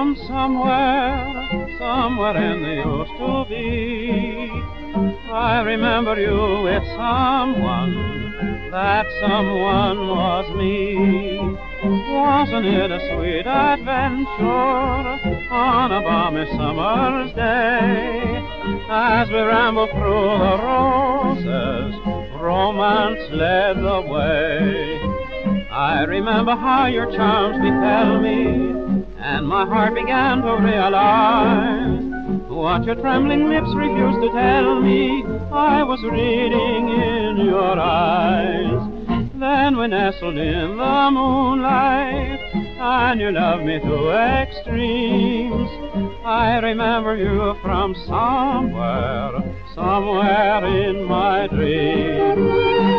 from somewhere in the used to be. I remember you with someone, that someone was me. Wasn't it a sweet adventure on a balmy summer's day? As we rambled through the roses, romance led the way. I remember how your charms befell me, and my heart began to realize what your trembling lips refused to tell me. I was reading in your eyes. Then we nestled in the moonlight, and you loved me to extremes. I remember you from somewhere in my dreams.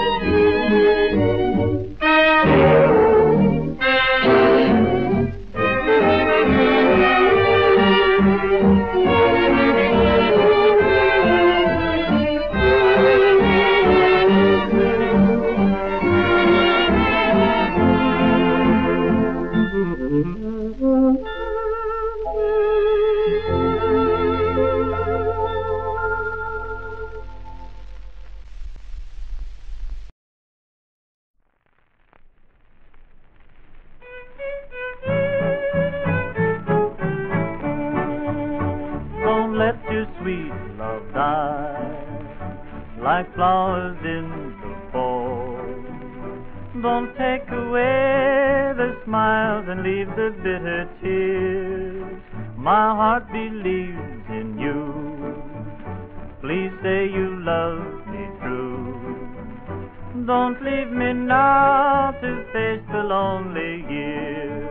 Don't let your sweet love die like flowers in the fall. Don't take away the smiles and leave the bitter tears. My heart believes in you. Please say you love me true. Don't leave me now to face the lonely years.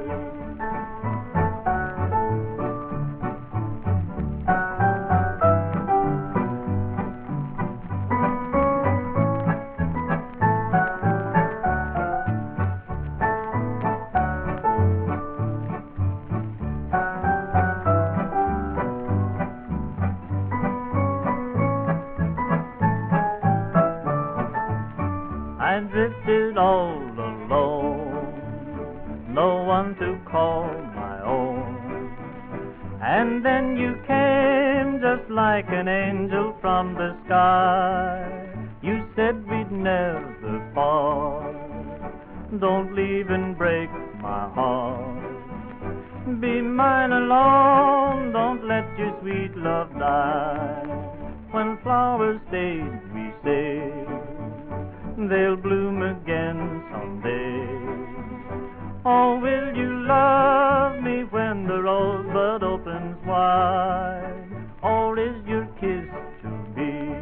I drifted all alone, no one to call my own. And then you came just like an angel from the sky. You said we'd never part. Don't leave and break my heart. Be mine alone, don't let your sweet love die. When flowers fade, we say they'll bloom again someday. Oh, will you love me when the rosebud opens wide? Or is your kiss to be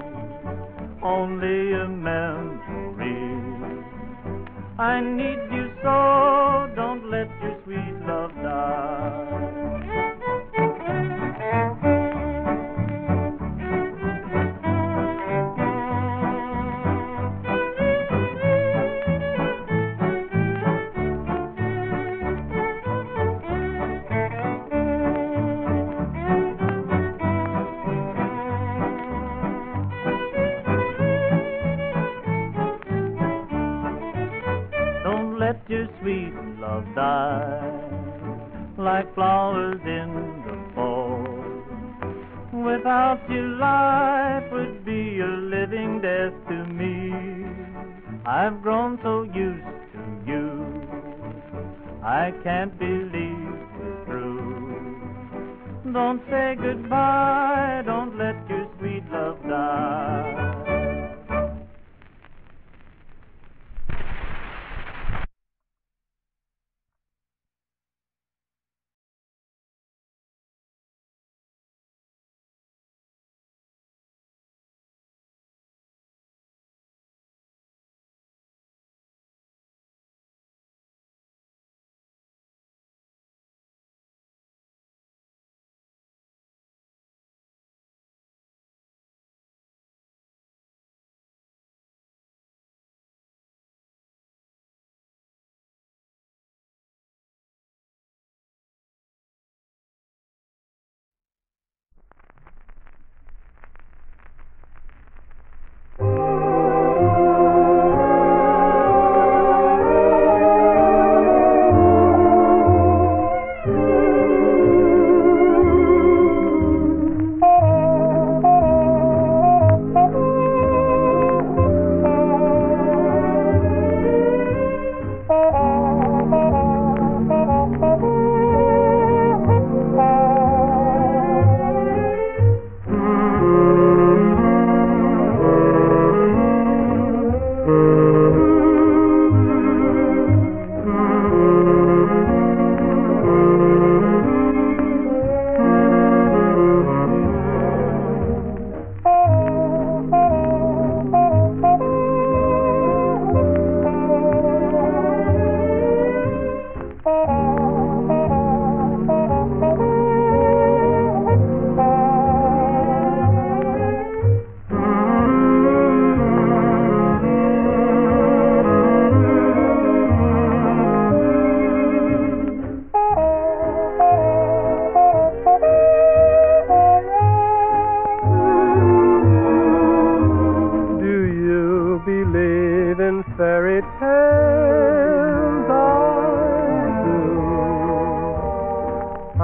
only a memory? I need you so, don't let your sweet love die. Let your sweet love die like flowers in the fall. Without you, life would be a living death to me. I've grown so used to you, I can't believe we're through. Don't say goodbye, don't let your sweet love die.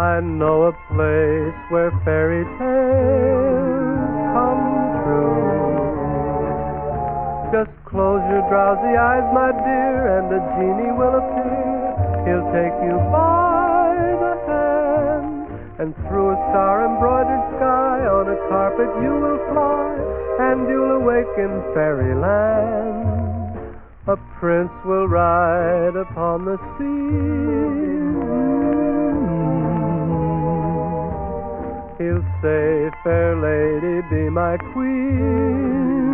I know a place where fairy tales come true. Just close your drowsy eyes, my dear, and a genie will appear. He'll take you by the hand, and through a star-embroidered sky, on a carpet you will fly, and you'll awake in fairyland. A prince will ride upon the sea. He'll say, fair lady, be my queen.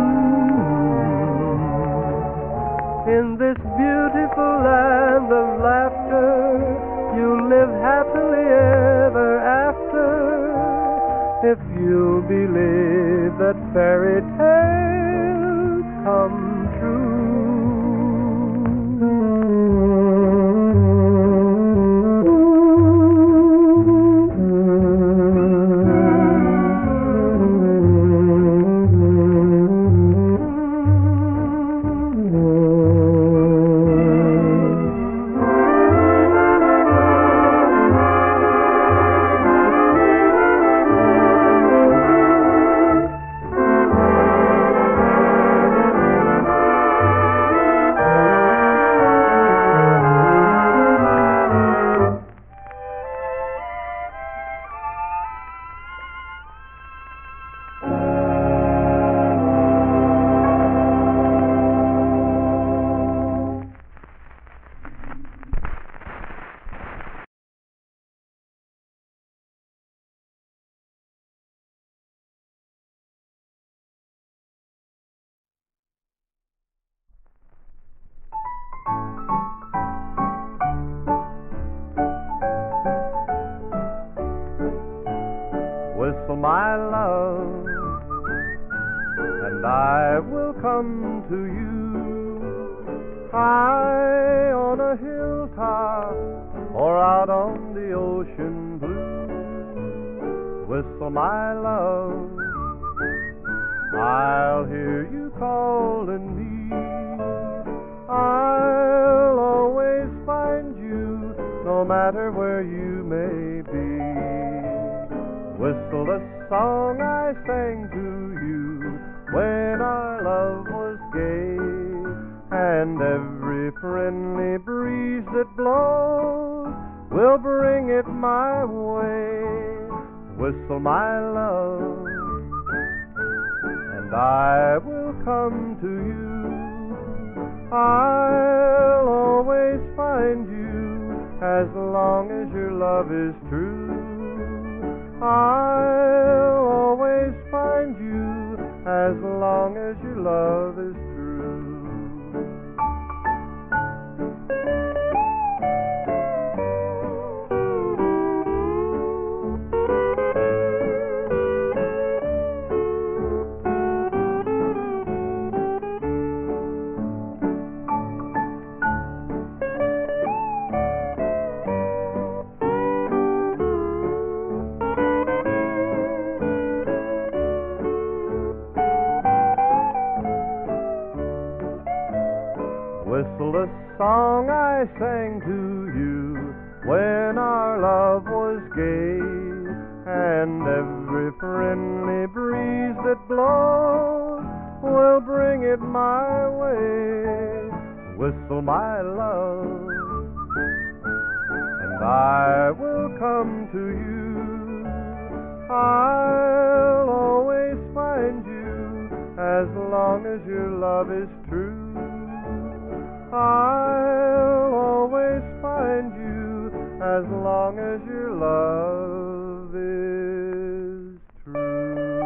In this beautiful land of laughter, you'll live happily ever after, if you believe that fairy tales come true. Whistle, my love, and I will come to you, high on a hilltop or out on the ocean blue. Whistle, my love, I'll hear you calling me. I'll always find you, no matter where you may be. Whistle a song I sang to you when our love was gay, and every friendly breeze that blows will bring it my way. Whistle, my love, and I will come to you. I'll always find you as long as your love is true. I'll always find you as long as your love is true. Whistle a song I sang to you when our love was gay, and every friendly breeze that blows will bring it my way. Whistle, my love, and I will come to you. I'll always find you as long as your love is true. I'll always find you as long as your love is true.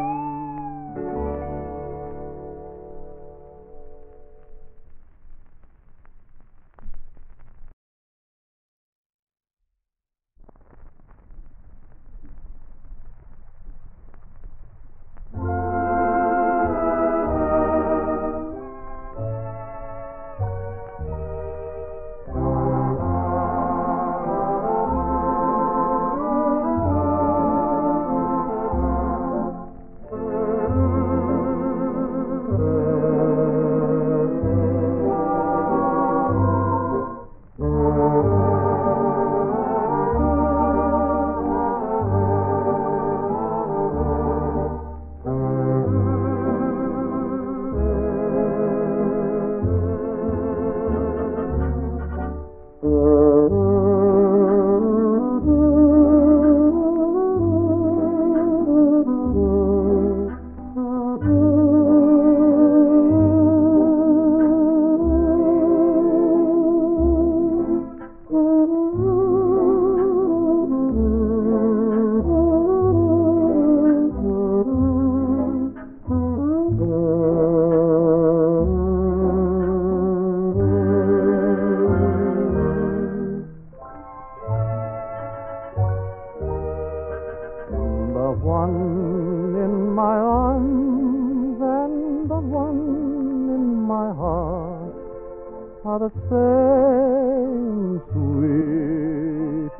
one in my arms and the one in my heart are the same, sweet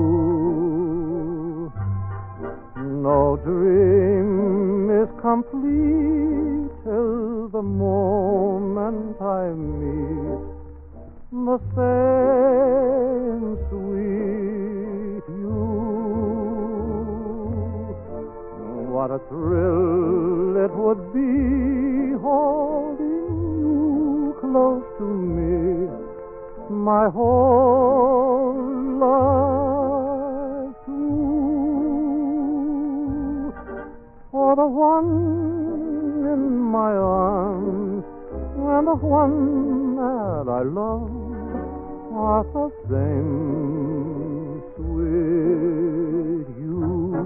you. No dream is complete till the moment I meet the same sweet you. What a thrill it would be holding you close to me, my whole life through. For the one in my arms and the one that I love are the same sweet you.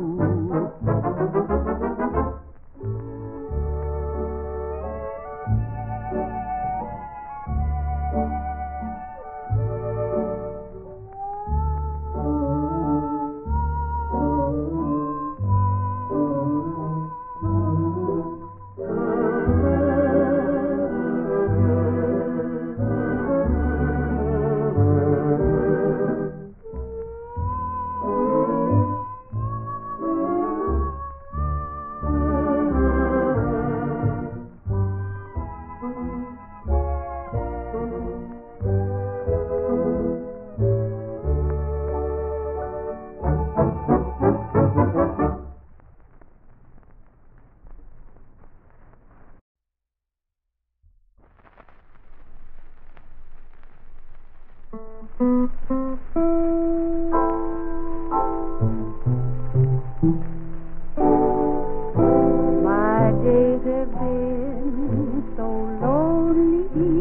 My days have been so lonely,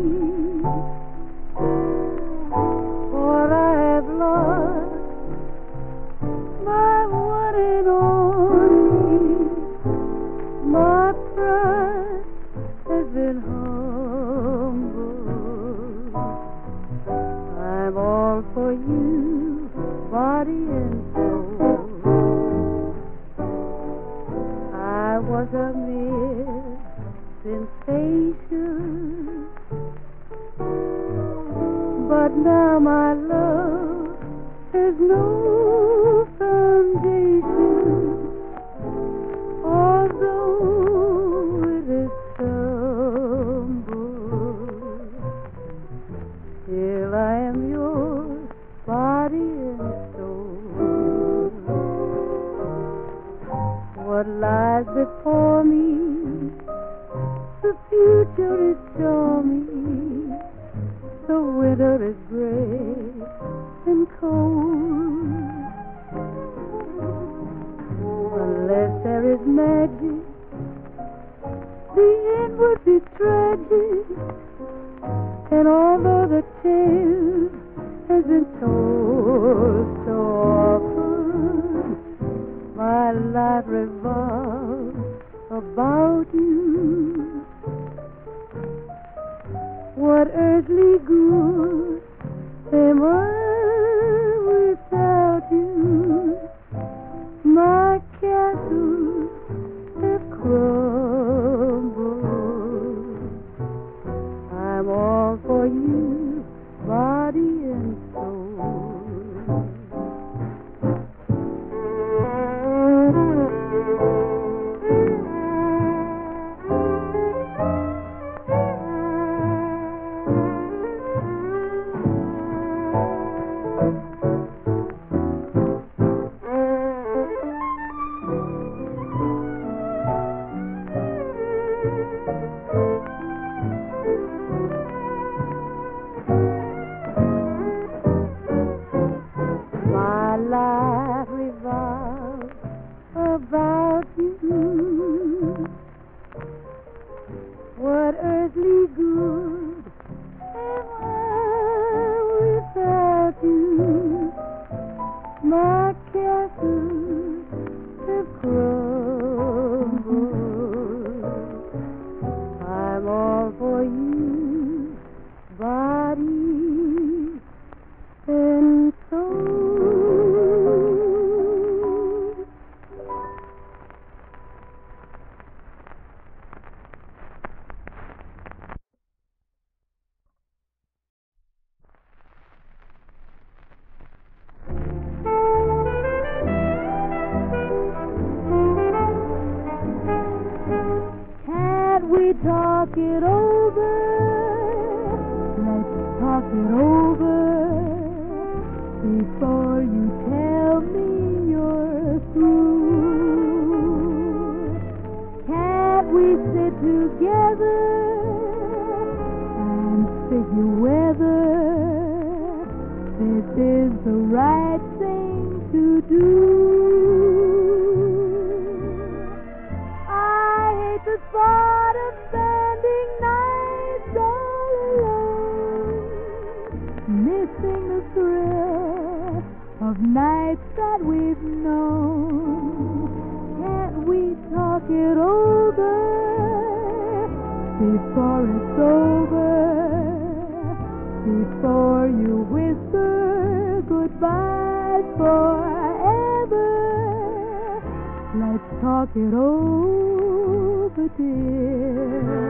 for I have lost my one and only. My pride has been humbled. I'm all for you, body and soul. I was a mere sensation, but now my love has no foundation. Although it is stumbled, still I am yours, body and soul. What lies before me, the future is stormy, the winter is gray and cold. Unless there is magic, the end would be tragic. And although the tale has been told so often, my life revolves about you. What earthly good am I without you? My castles have crumbled. I'm all for you, body and soul. it over. Let's talk it over before you tell me you're through. Can't we sit together and figure whether this is the right thing to do? I hate the thought of spending nights all alone, missing the thrill of nights that we've known. Can't we talk it over before it's over? Before you whisper goodbye forever, let's talk it over, dear.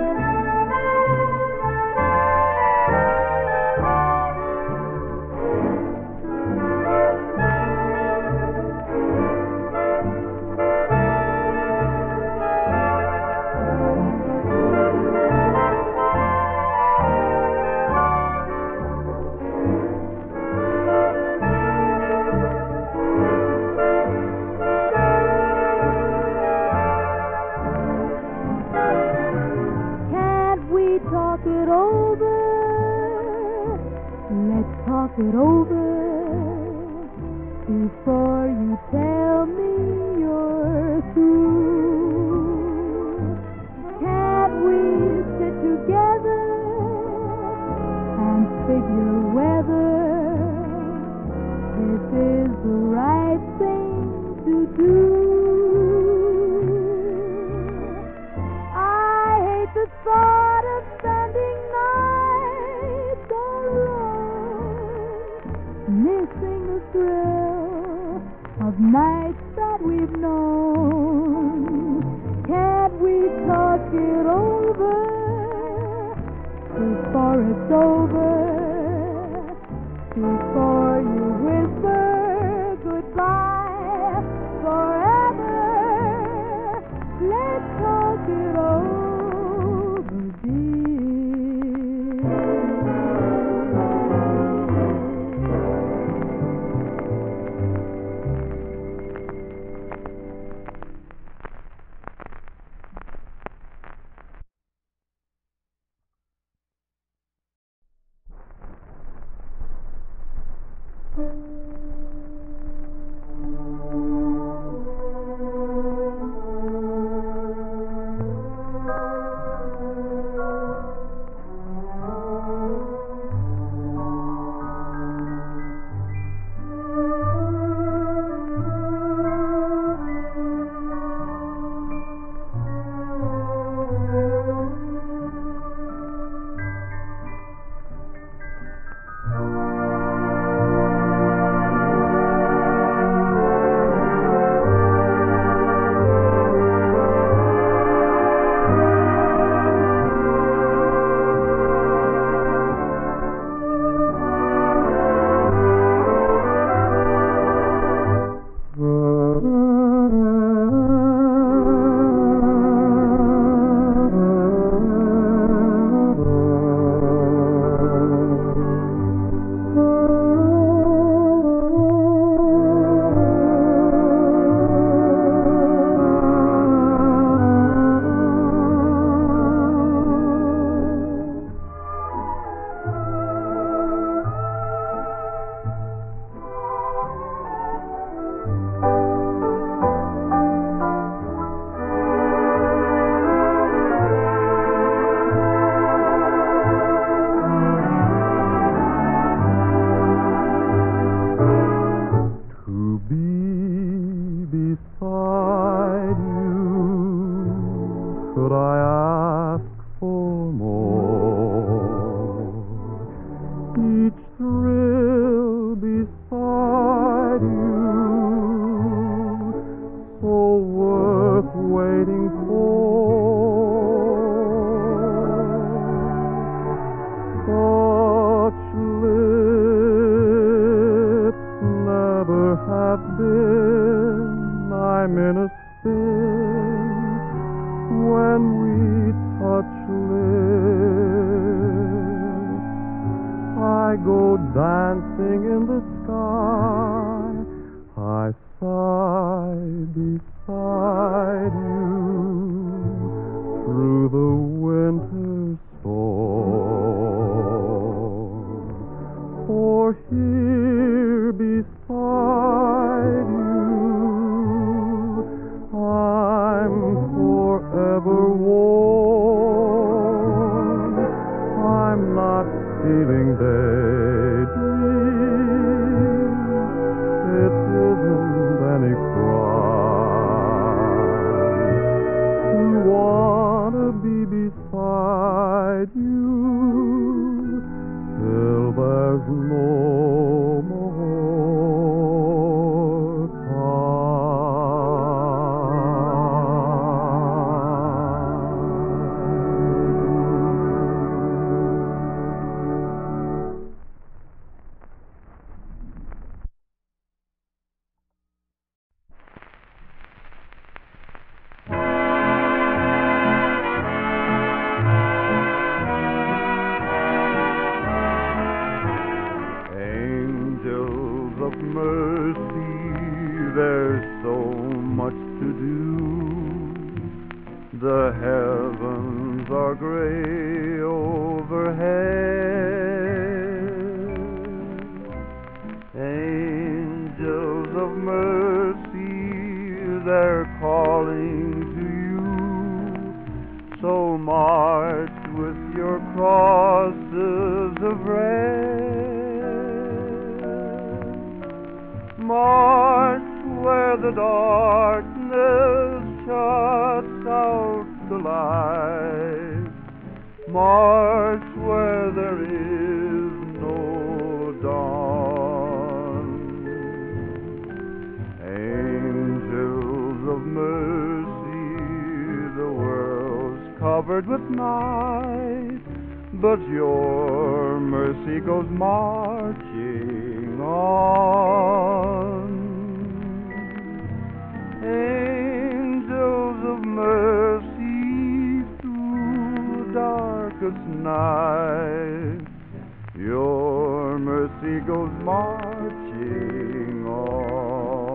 Talk it over. Let's talk it over before you tell me you're through. Can't we sit together and figure whether this is the right thing to do? I hate the thought of spending nights all alone, missing the thrill of nights that we've known. Can't we talk it over before it's over? Before you whisper goodbye forever, let's talk it over, dear. Could I ask for more? Each thrill beside you, so worth waiting for. Such lips never have been. I'm in a spin when we touch I go dancing in the sky, I sigh beside you through the winter storm. For here beside you I'm forever warm. I'm not stealing daydreams. It isn't any crime to want to be beside you till there's no more Angels of mercy, there's so much to do. The heavens are gray overhead. Angels of mercy, they're calling to you. So march with your crosses of red. March where the darkness shuts out the light. March where there is no dawn. Angels of mercy, the world's covered with night, but your mercy goes marching on. Angels of mercy through darkest night, your mercy goes marching on.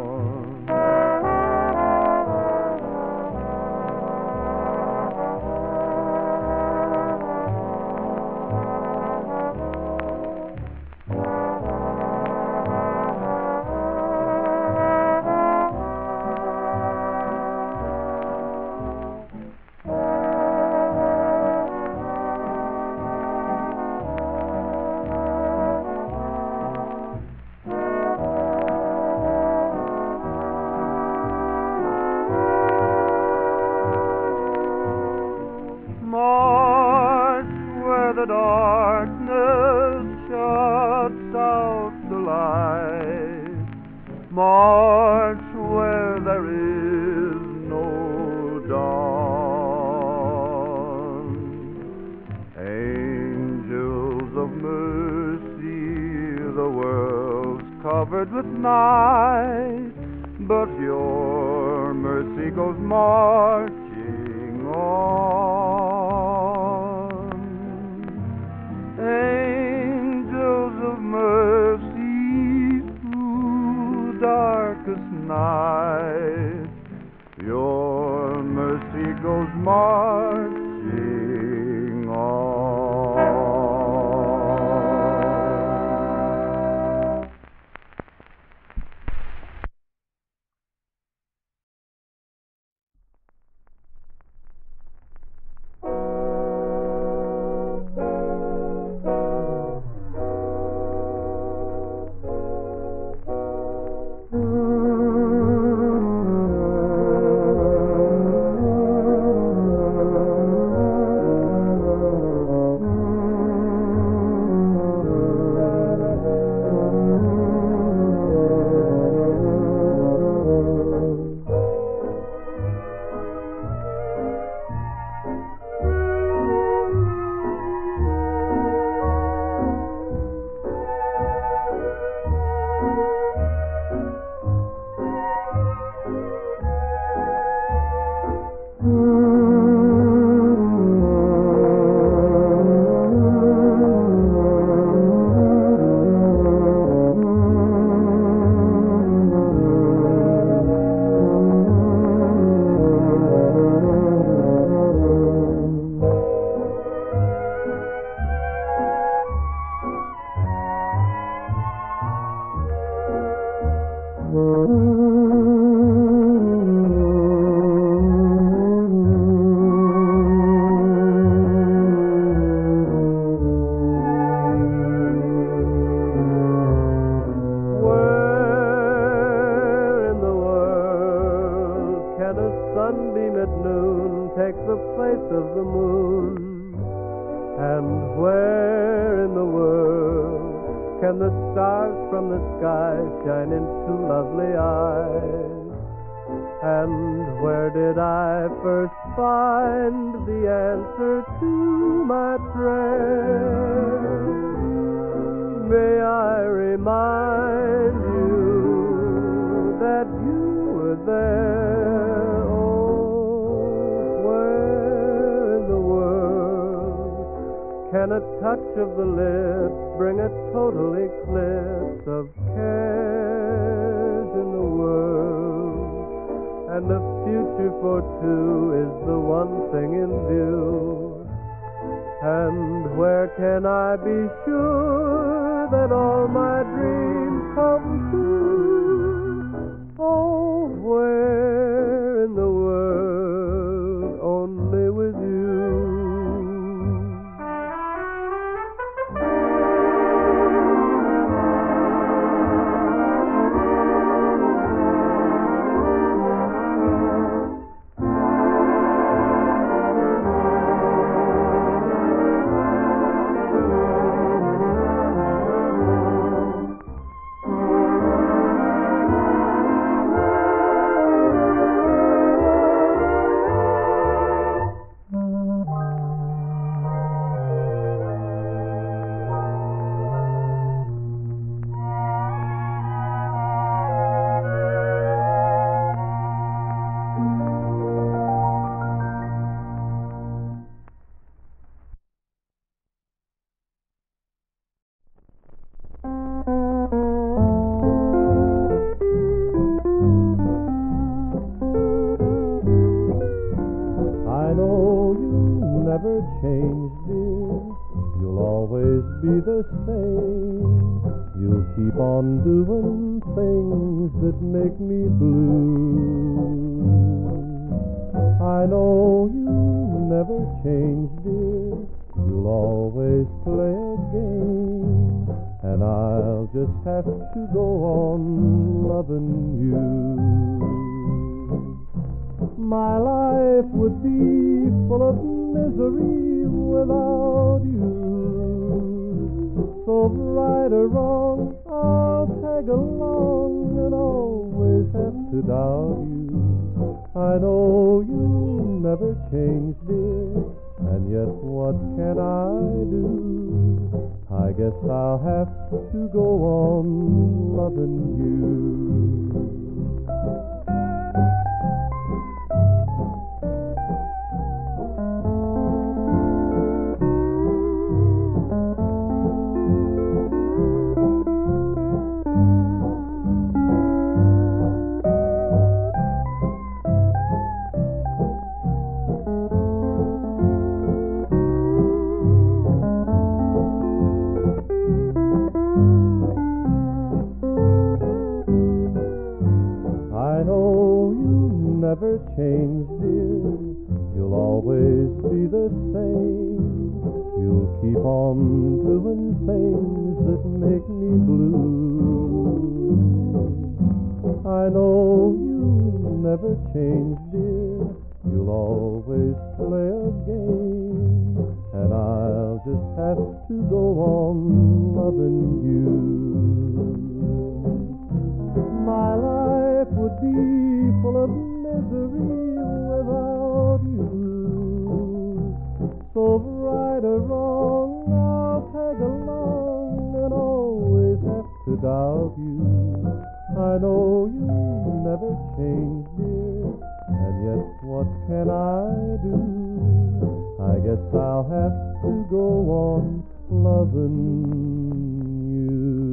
March where the darkness shuts out the light. March where there is no dawn. Angels of mercy, the world's covered with night, but your mercy goes marching on. Angels of mercy through darkest night, your mercy goes marching on. Sunbeam at noon take the place of the moon? And where in the world can the stars from the sky shine into lovely eyes? And where did I first find the answer to my prayer? May I remind you that you were there? Can a touch of the lips bring a total eclipse of cares in the world? And a future for two is the one thing in view. And where can I be sure that all my dreams come true? Oh, where in the world only with you? Never change, dear. You'll always be the same. You'll keep on doing things that make me blue. I know you'll never change, dear. You'll always play a game, and I'll just have to go on loving you. My life would be full of misery without you. So right or wrong, I'll tag along and always have to doubt you. I know you'll never change, dear, and yet what can I do? I guess I'll have to go on loving you. Never change, dear. You'll always be the same. You'll keep on doing things that make me blue. I know you'll never change, dear. You'll always play a game, and I'll just have to go on loving you. My life would be full of misery without you. So right or wrong, I'll tag along and always have to doubt you. I know you'll never change, dear, and yet what can I do? I guess I'll have to go on loving you.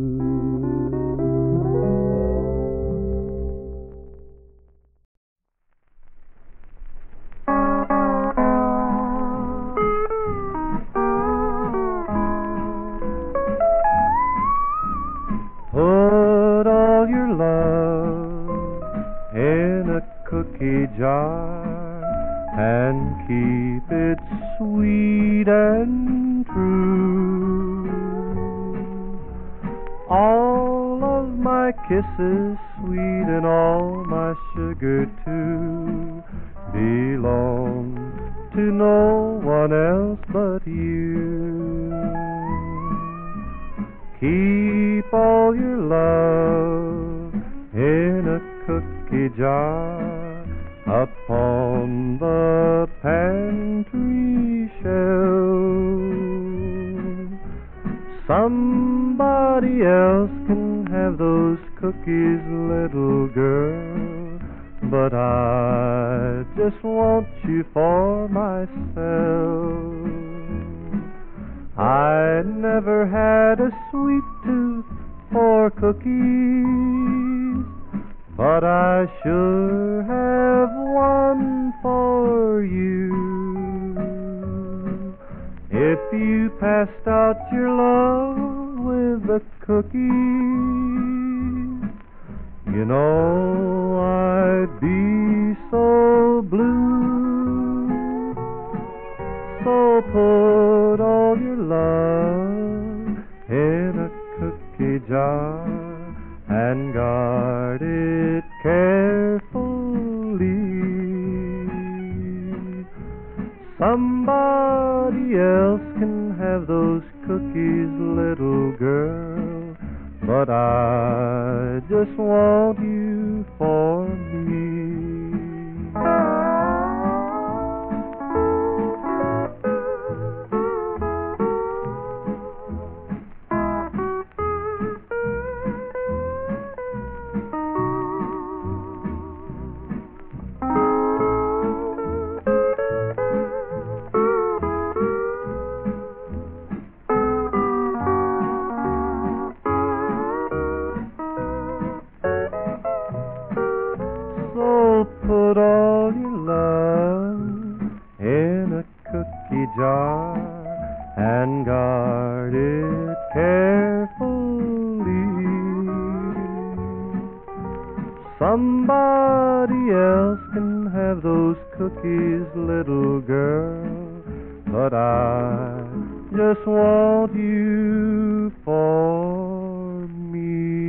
Put all your love cookie jar and keep it sweet and true. All of my kisses sweet and all my sugar too belong to no one else but you. Keep all your love in a cookie jar upon the pantry shelf. Somebody else can have those cookies, little girl, but I just want you for myself. I never had a sweet tooth for cookies, but I sure have one for you. If you passed out your love with a cookie, you know I'd be so blue. So put all your love in a cookie jar and guard it carefully. Somebody else can have those cookies, little girl, but I just want you for me. Put all your love in a cookie jar and guard it carefully. Somebody else can have those cookies, little girl, but I just want you for me.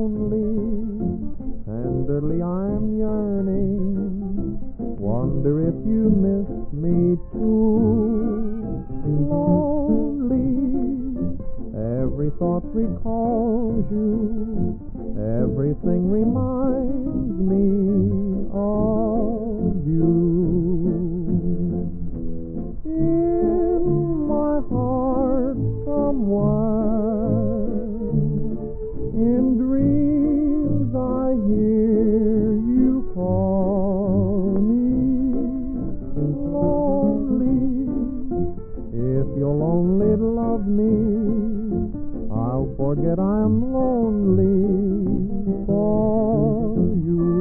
lonely. Tenderly I'm yearning. Wonder if you miss me too. Lonely. Every thought recalls you. Everything reminds me of you. In my heart somewhere, in dreams I hear you call me lonely. If you'll only love me, I'll forget I'm lonely for you.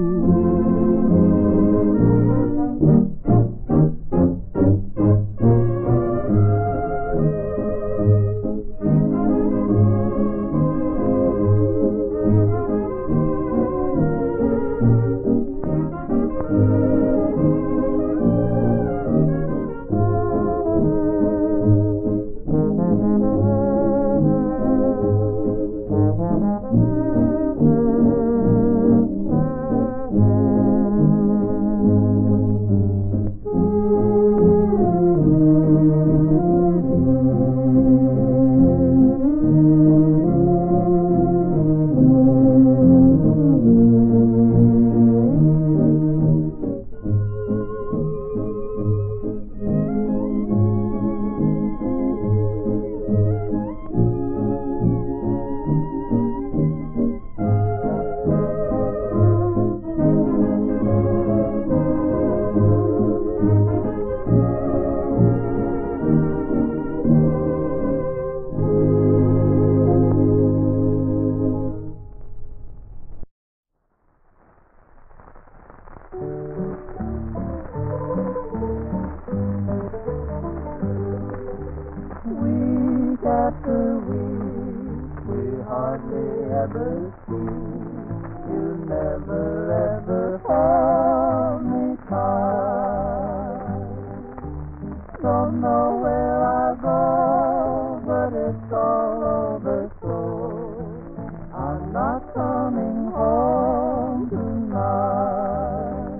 Week after week, we hardly ever see. You never ever hold me tight. Don't know where I go, but it's all over, so I'm not coming home tonight.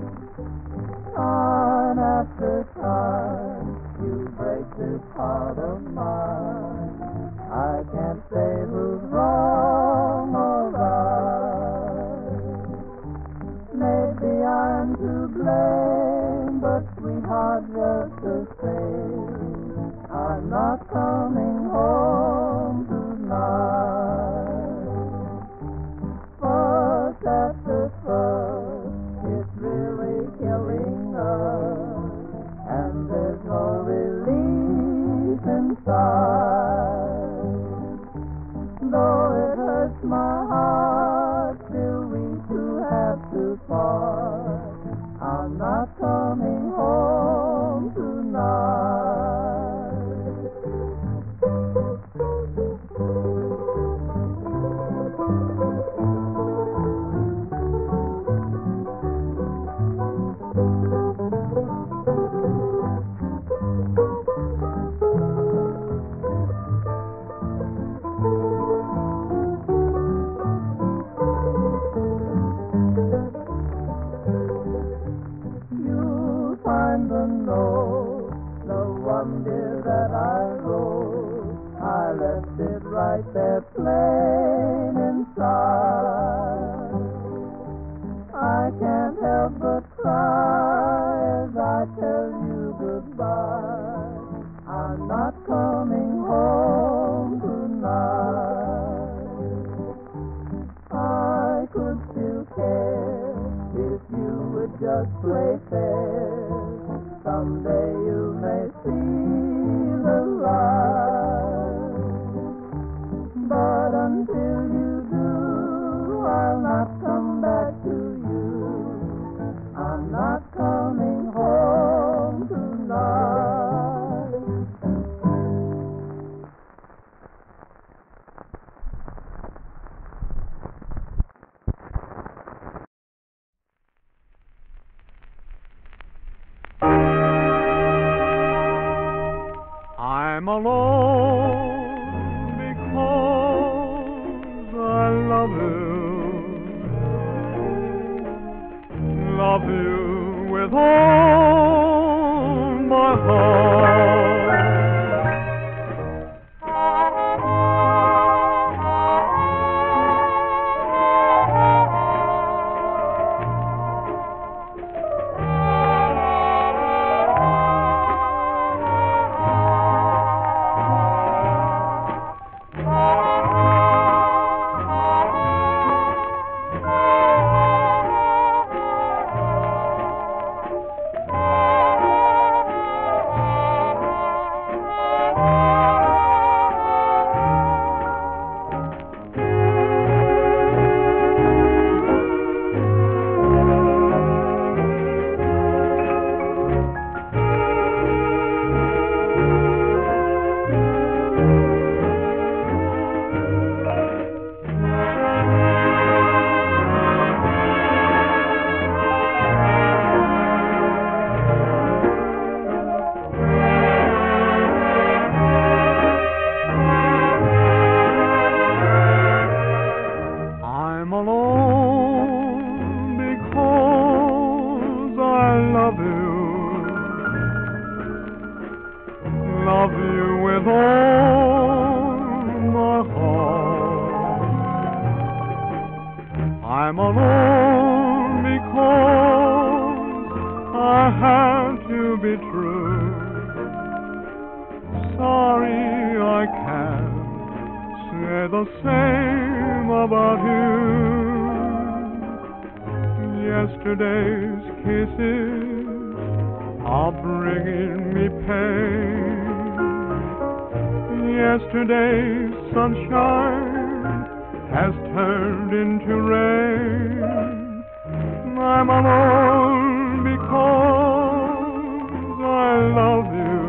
Time after time, you break this heart of mine. I can't say who's wrong or right. Maybe I'm to blame, but sweetheart, just the same, I'm not coming home tonight. Fuss after fuss, it's really killing us, and there's no relief inside. Though it hurts my heart, still we two have to part. I'm not coming home tonight. You find the note, the one, dear, that I wrote. I left it right there plain inside. I can't help but cry as I tell you goodbye. I'm not coming home tonight. I could still care if you would just play fair. Someday you may see the light. But until you do, I'll not come back to you. I'm not coming home tonight. I'm alone because I love her. with all my heart. I'm alone because I had to be true. Sorry I can't say the same about you. Yesterday's kisses are bringing me pain. Yesterday's sunshine has turned into rain. I'm alone because I love you.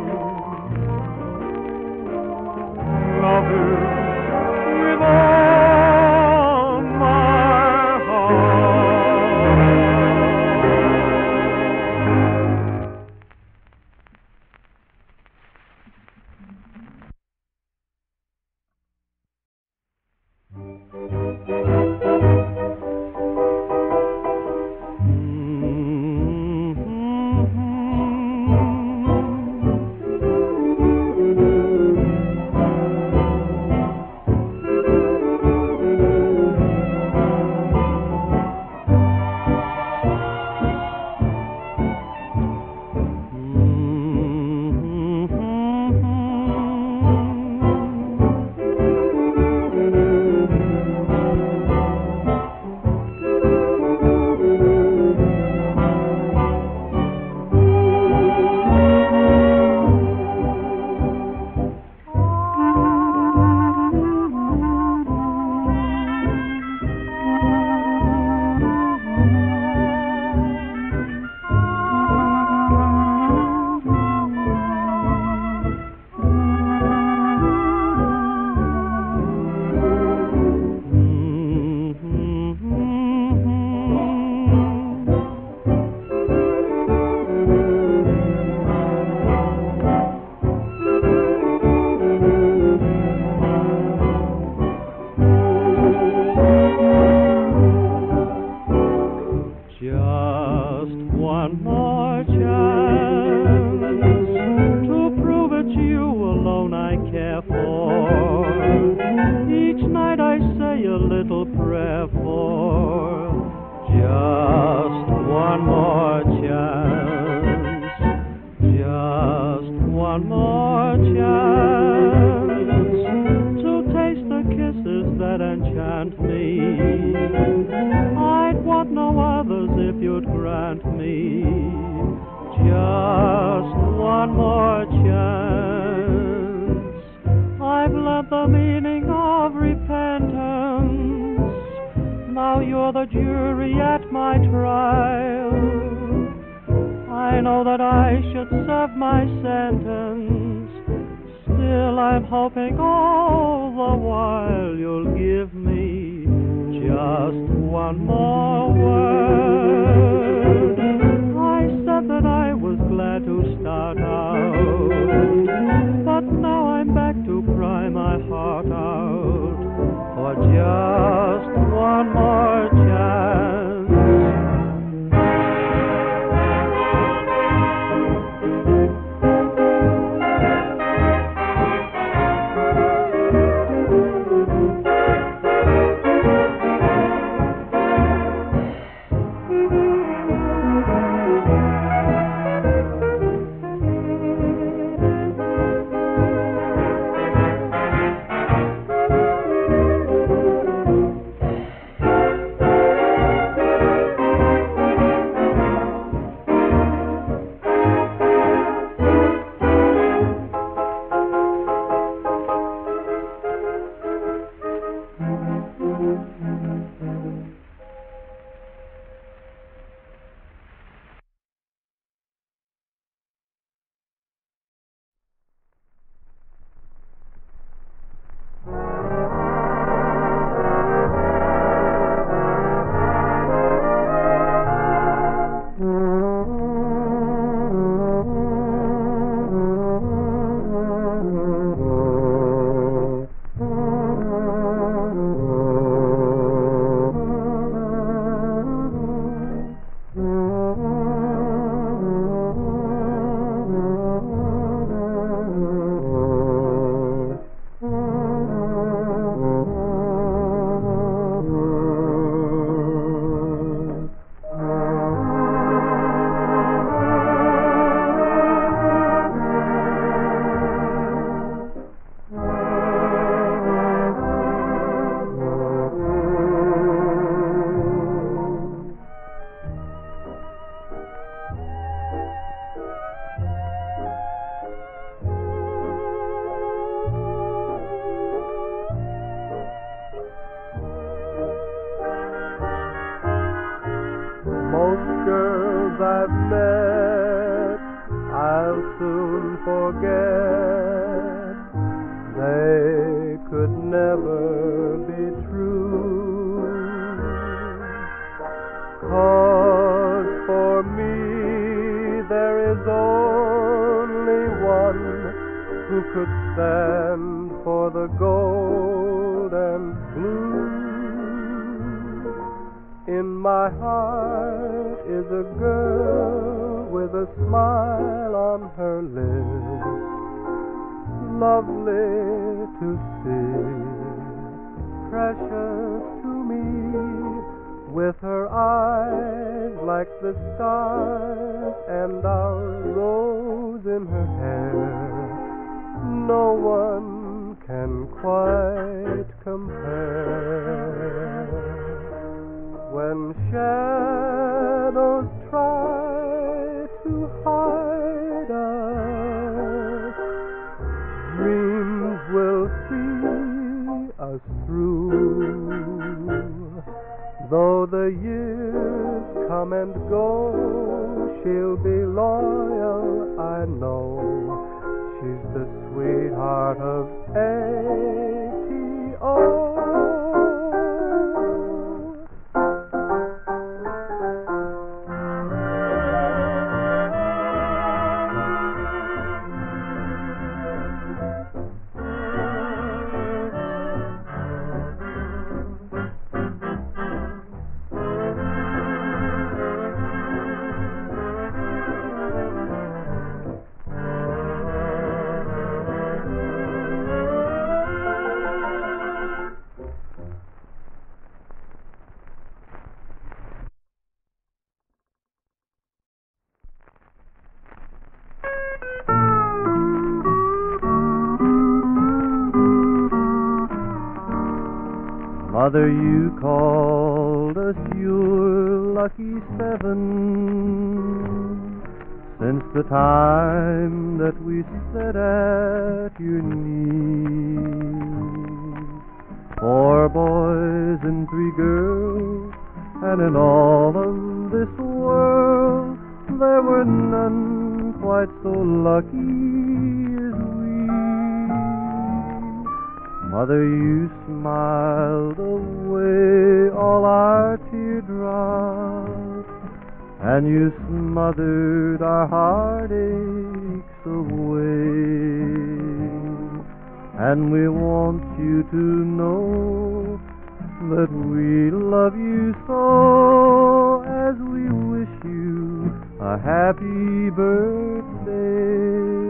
Love you with all my heart. Just one more chance. forget. They could never be true. 'Cause for me there is only one who could stand for the gold and blue. In my heart is a girl with a smile on her lips, lovely to see, precious to me, with her eyes like the stars and our rose in her hair. No one can quite compare. When shadows try to hide us, dreams will see us through. Though the years come and go, she'll be loyal, I know. She's the sweetheart of ATO. Mother, you called us your lucky seven, since the time that we sat at your knee. 4 boys and 3 girls, and in all of this world there were none quite so lucky as we. Mother, you smiled away all our teardrops, and you smothered our heartaches away. And we want you to know that we love you so, as we wish you a happy birthday.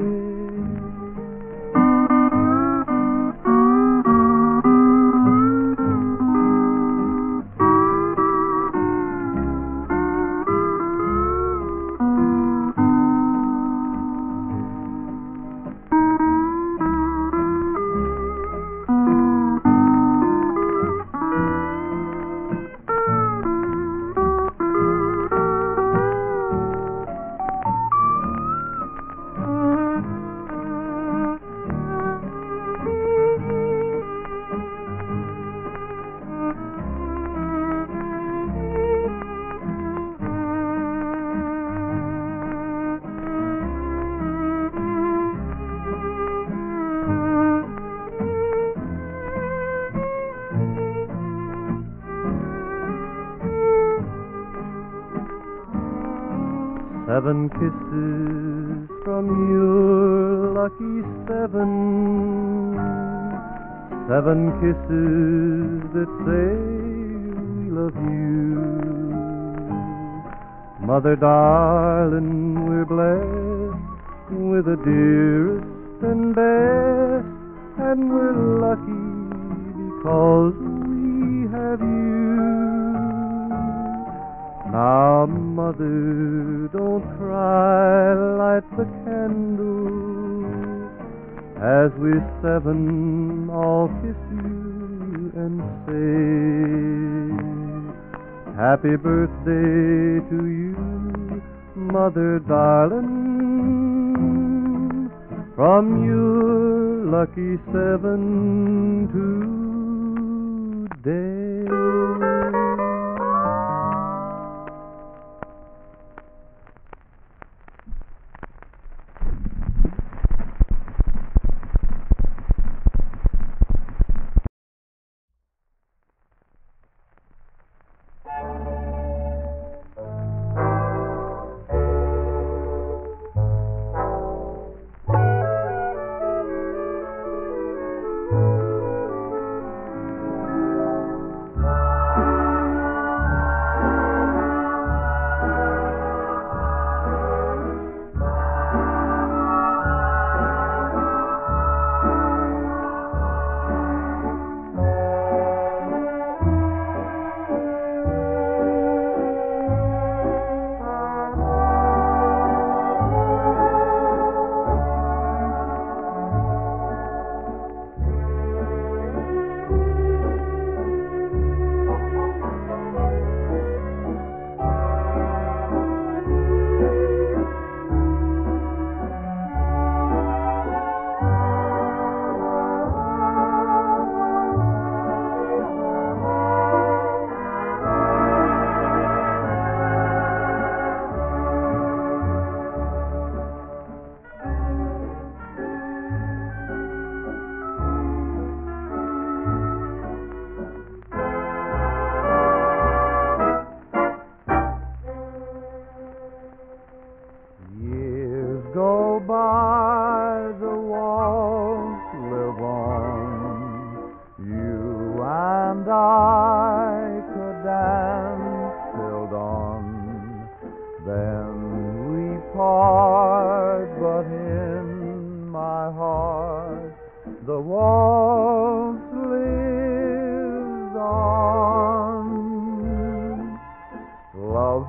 Seven kisses from your lucky 7. 7 kisses that say we love you. Mother darling, we're blessed with the dearest and best, and we're lucky because we have you. Now, Mother, don't cry, light the candle, as we 7 all kiss you and say, happy birthday to you, Mother darling, from your lucky 7 today.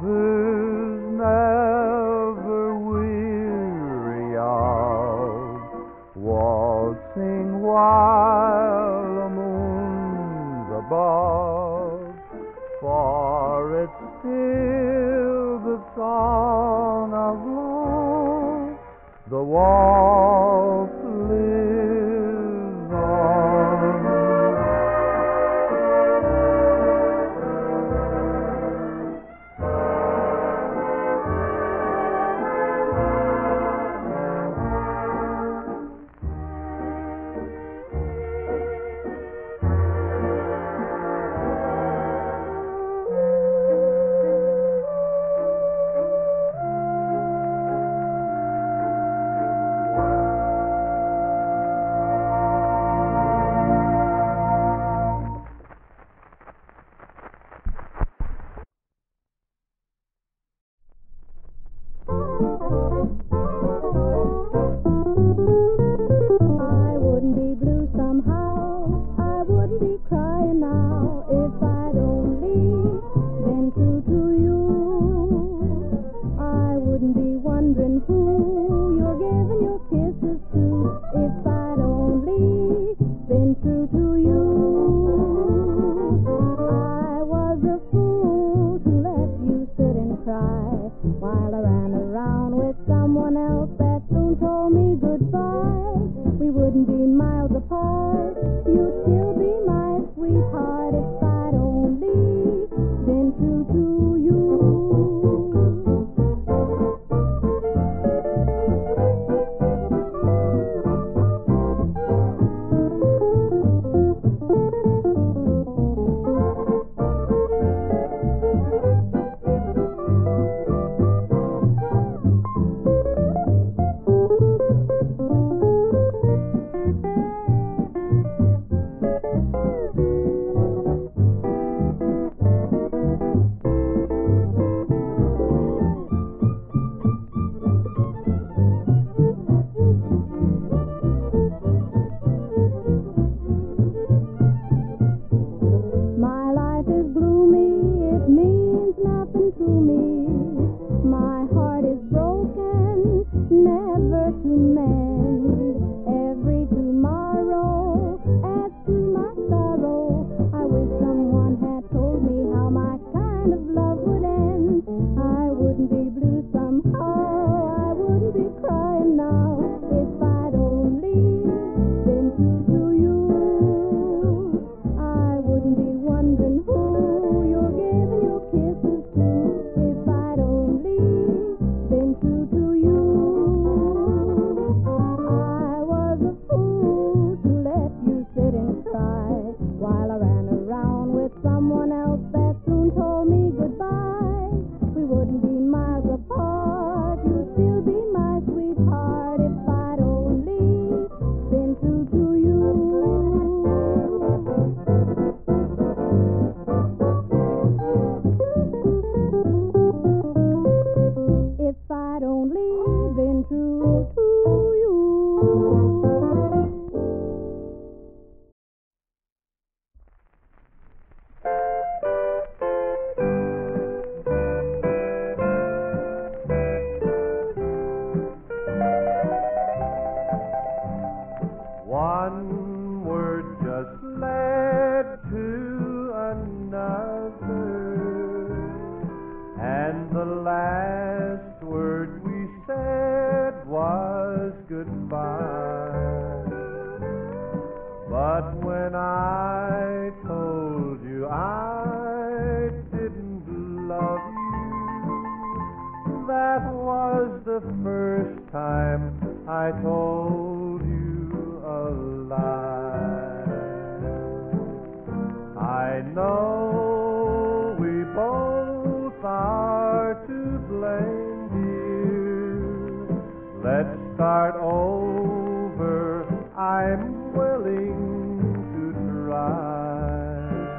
Lovers never weary of waltzing while the moon's above, for it's still the song of love, the waltz lives on. I wouldn't be blue somehow, I wouldn't be crying now if I'd only been true to you. I wouldn't be wondering who you're giving your kisses to if I'd only been true to you. I was a fool to let you sit and cry while I ran around with someone else that soon told me goodbye. We wouldn't be miles apart, you'd still be my sweetheart if I'd only been true to you. My life is gloomy, it means nothing to me. My heart is broken, never to mend. Every tomorrow adds to my sorrow. I wish someone had told me how my kind of love would end. I wouldn't be blue somehow, I wouldn't be crying now if I'd only been true to you. I wouldn't be wondering who you're giving your kisses to if I'd only been true to you. I was a fool to let you sit and cry while I ran around with someone else that soon told me goodbye. We wouldn't be miles apart, you'd still be my sweetheart if I'd only been true to you. If I'd only been true to you. One word just led to another, and the last word we said was goodbye. But when I told you I didn't love you, that was the first time I told you a lie. I know we both are to blame, dear. Let's start over, I'm willing to try.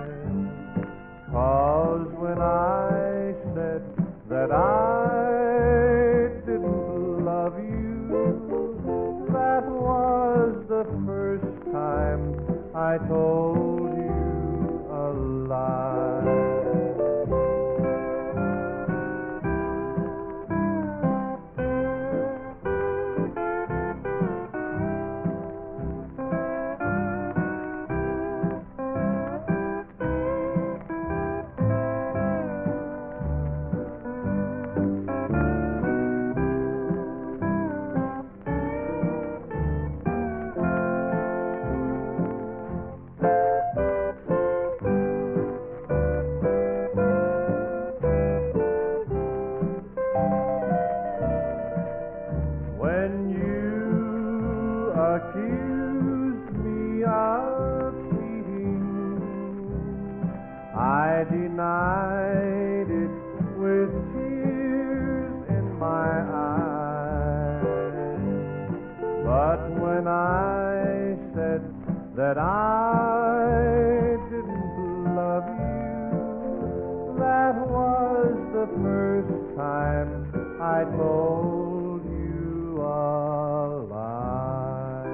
'Cause when I said that I didn't love you, that was the first time I told you a lie. I denied it with tears in my eyes. But when I said that I didn't love you, that was the first time I told you a lie.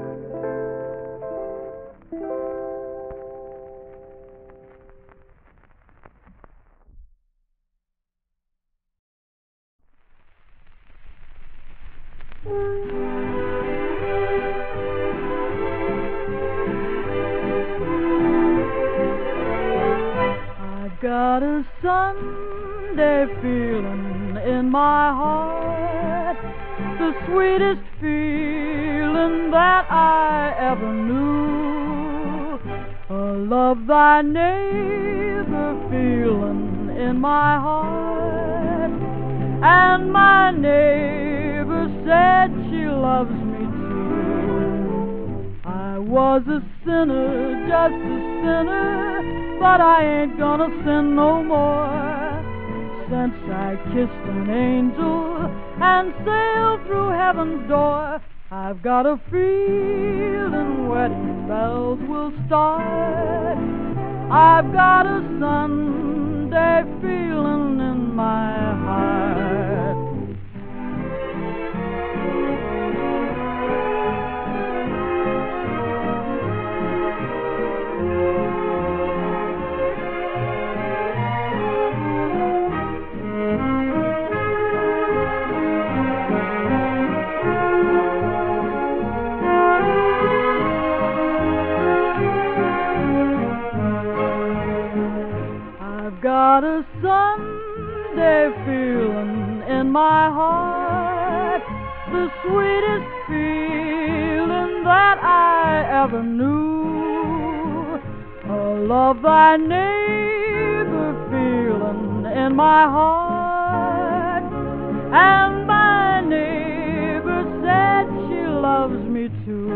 I've got a Sunday feeling in my heart, the sweetest feeling that I ever knew. A love thy neighbor feeling in my heart, and my neighbor said she loves me too. I was a sinner, just a sinner, but I ain't gonna sin no more. Since I kissed an angel and sailed through heaven's door, I've got a feeling wedding bells will start. I've got a Sunday feeling in my heart. Got a Sunday feeling in my heart, the sweetest feeling that I ever knew. A love thy neighbor feeling in my heart, and my neighbor said she loves me too.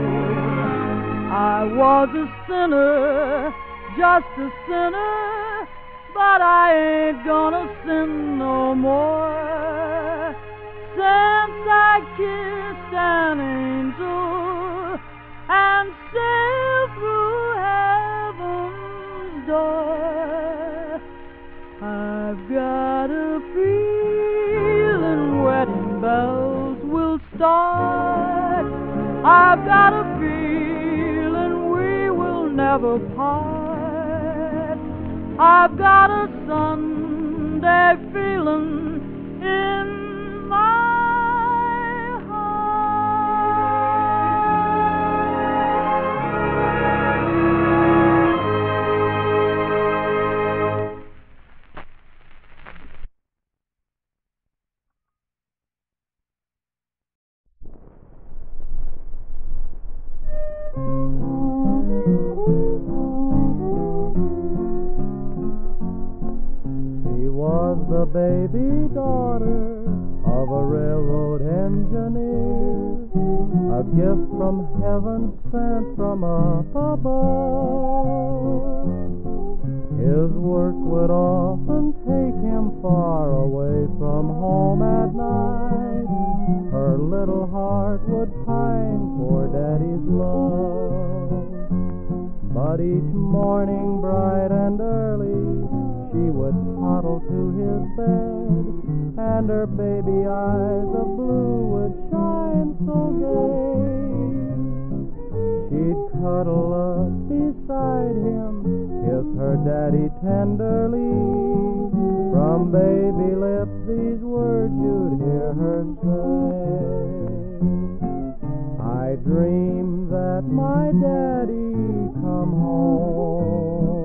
I was a sinner, just a sinner, but I ain't gonna sin no more. Since I kissed an angel and sailed through heaven's door, I've got a feeling wedding bells will start. I've got a feeling we will never part. I've got a Sunday feeling in my heart. The baby daughter of a railroad engineer, a gift from heaven sent from up above. His work would often take him far away from home at night. Her little heart would pine for Daddy's love. But each morning bright and early she would toddle to his bed, and her baby eyes of blue would shine so gay. She'd cuddle up beside him, kiss her daddy tenderly. From baby lips these words you'd hear her say: I dream that my daddy come home.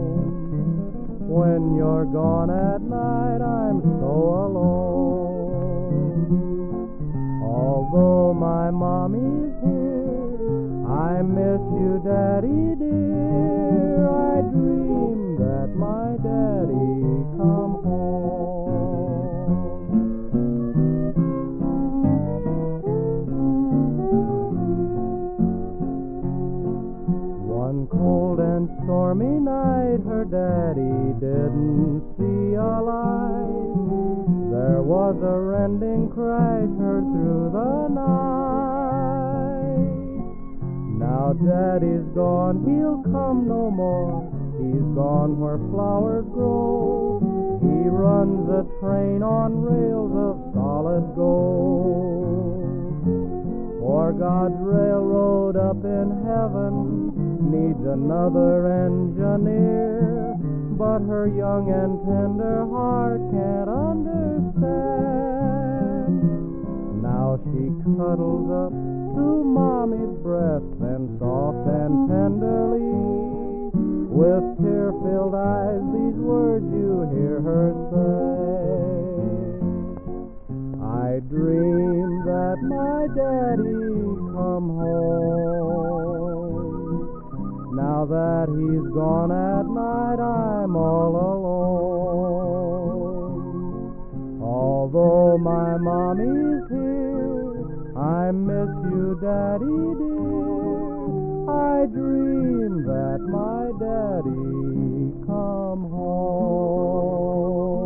When you're gone at night, I'm so alone. Although my mommy's here, I miss you, Daddy dear. I dream that my daddy come home. One cold and stormy night, her dad Daddy didn't see a light. There was a rending crash heard through the night. Now Daddy's gone, he'll come no more. He's gone where flowers grow. He runs a train on rails of solid gold. For God's railroad up in heaven needs another engineer, but her young and tender heart can't understand. Now she cuddles up to Mommy's breast, then soft and tenderly, with tear-filled eyes, these words you hear her say. I dream that my daddy come home. Now that he's gone at night, I'm all alone. Although my mommy's here, I miss you, Daddy dear. I dream that my daddy come home.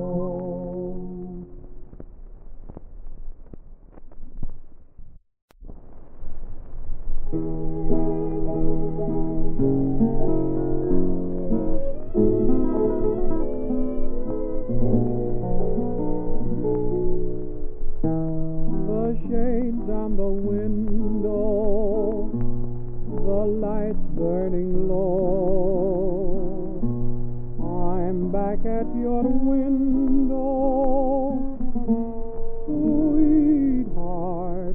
The shades on the window, the lights burning low. I'm back at your window, sweetheart,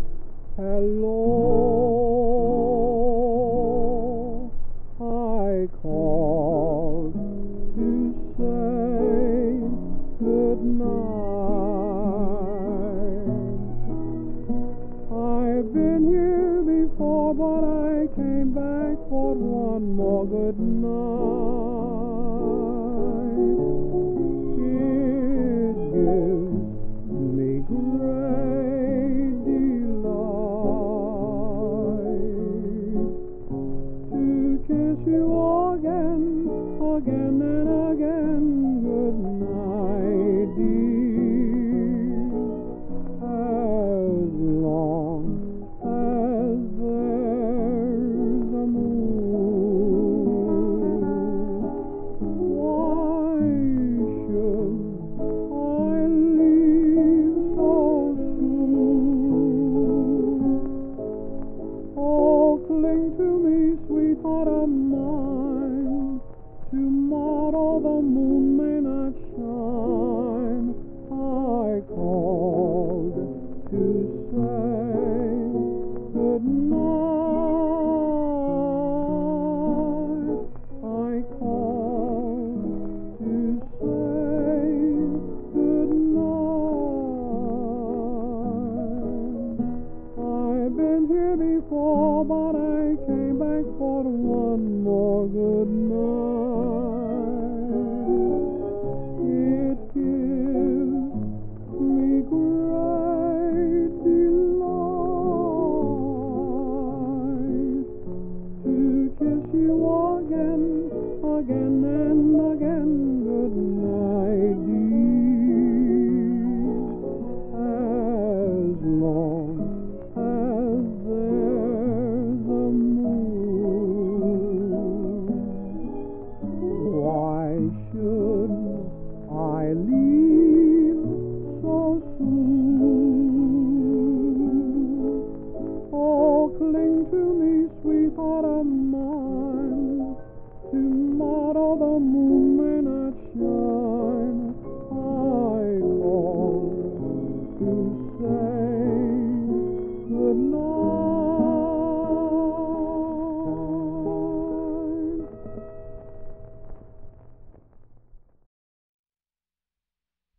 hello. I called to say good night. I've been here before, but I came back for one more good night. It gives me great delight to kiss you again, again and again. Good night, dear. As long as there's a moon, why should I leave so soon? Oh, cling to me, sweetheart of mine. Tomorrow the moon may not shine. I called to say good night. I called to say good night. I've been here before, but I came back for one more good night. It gives me great delight to kiss you again, again and again. Good night, dear. As long as there's a moon, why should I leave so soon? Oh, cling to me, sweetheart of mine. Tomorrow the moon may not shine. I call to say good night.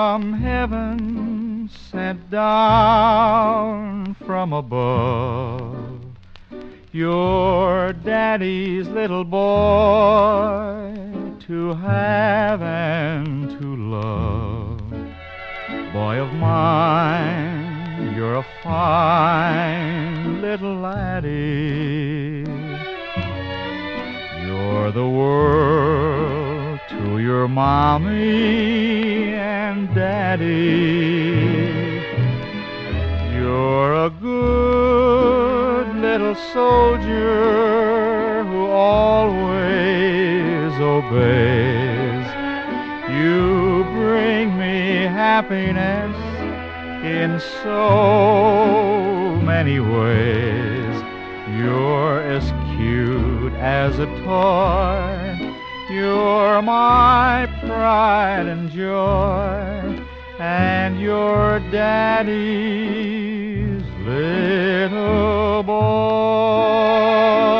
from heaven, sent down from above. You're Daddy's little boy to have and to love. Boy of mine, you're a fine little laddie. You're the world to your mommy and daddy. You're a good little soldier who always obeys. You bring me happiness in so many ways. You're as cute as a toy. You're my pride and joy, and you're Daddy's little boy.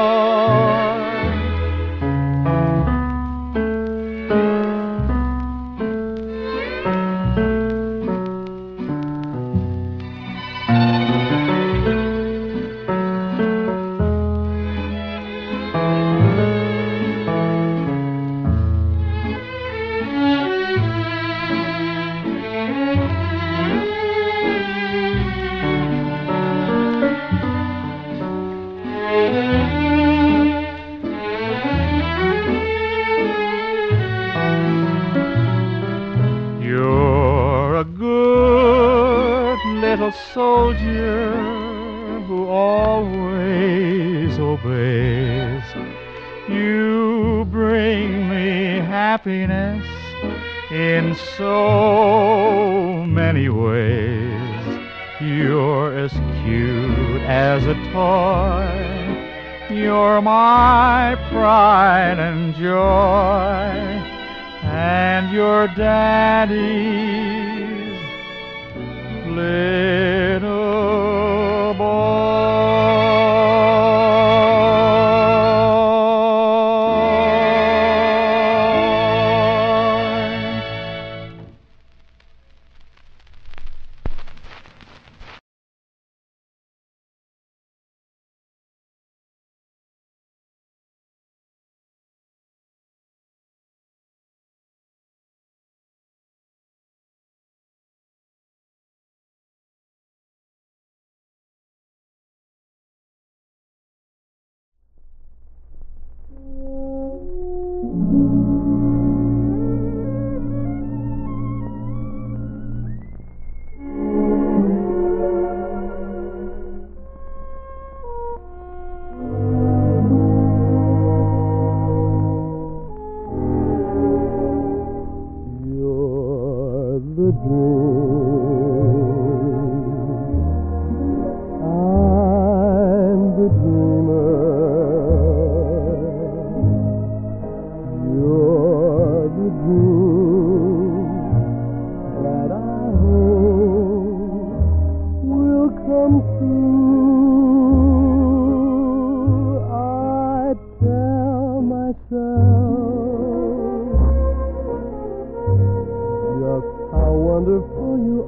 You're a good little soldier who always obeys. You bring me happiness in so many ways. You're as cute as a toy. You're my pride and joy, and your Daddy's little boy. You're the dream. I'm the dreamer. You're the dream that I hope will come true. I tell myself just how wonderful you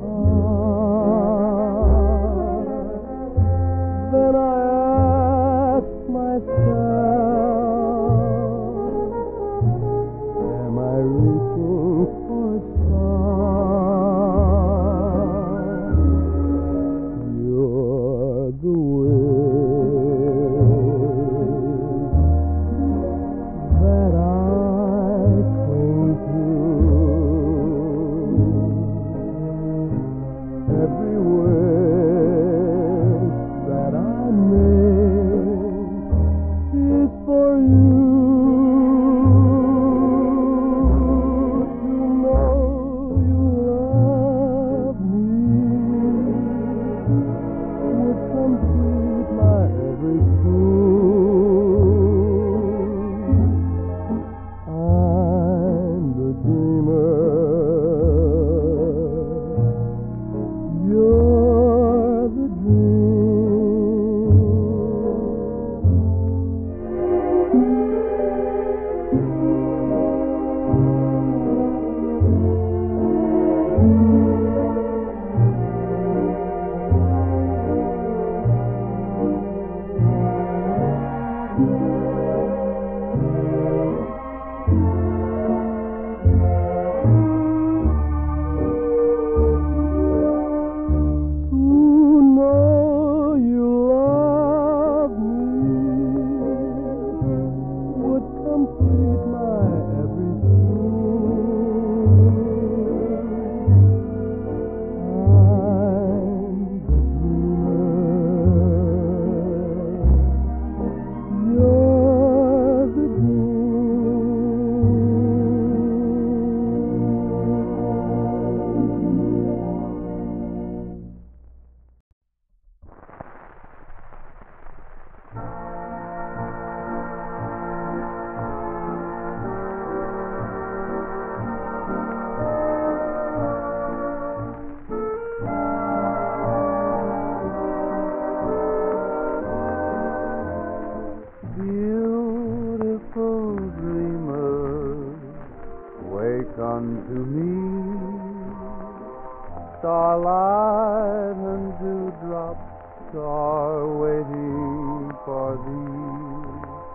starlight and dewdrops are waiting for thee.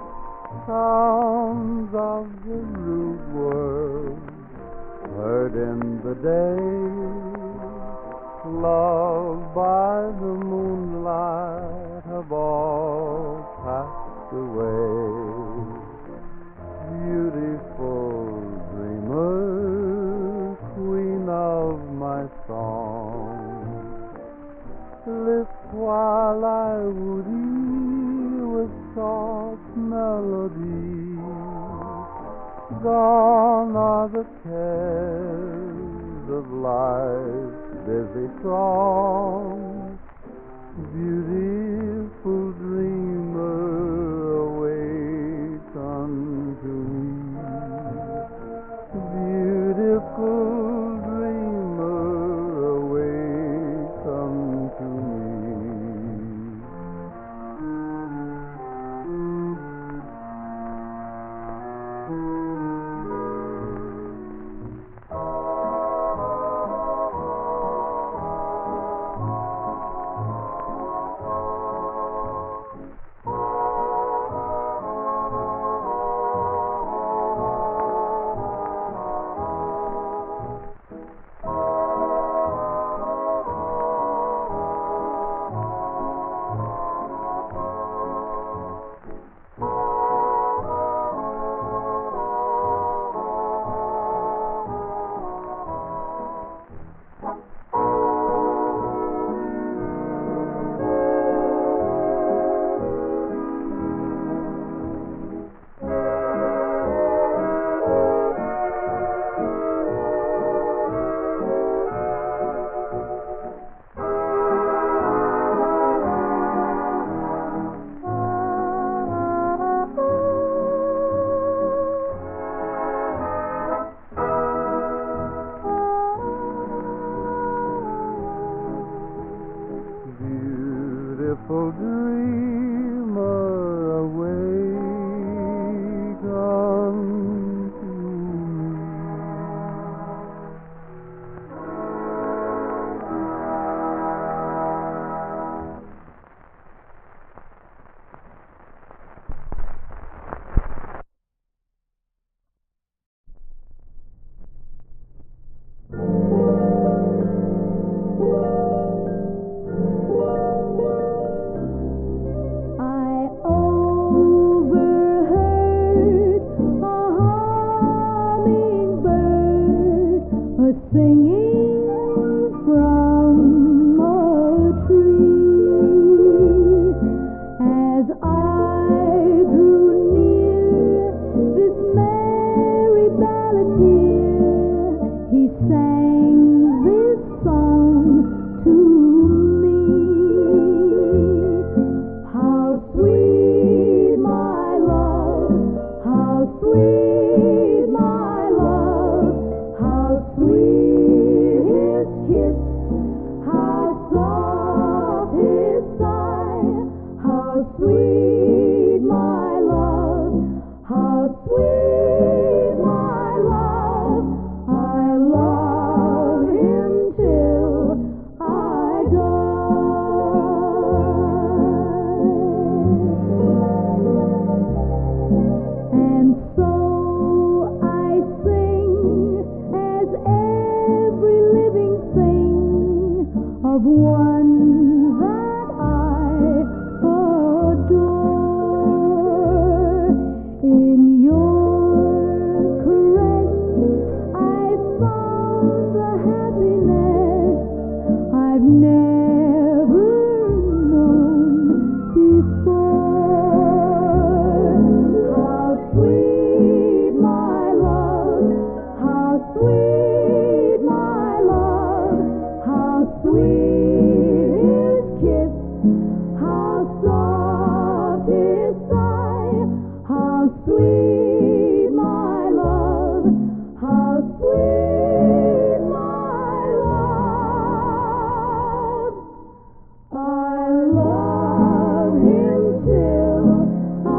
Sounds of the rude world heard in the day, loved by the moonlight, have all passed away. Beautiful dreamer, queen of my song, list while I woo thee with soft melodies. Gone are the cares of life's busy throng. Beautiful dreamer, awake unto me. Beautiful dreamer, awake unto me. Beautiful dreamer, awake unto me. I overheard a hummingbird singing from a tree. As I drew near this merry ballad dear, he sang this song to me. How sweet my love, how sweet my love, how sweet his kiss, how soft his sigh, how sweet my love, how sweet my love. I love him till I die. And so I sing as every living thing of one that I adore. In your caress I found a happiness I've never known before. How sweet my love, how sweet my love, how sweet his kiss, how soft his sigh, how sweet my love, how sweet my love. I love him till I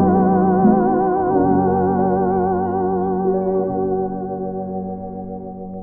die.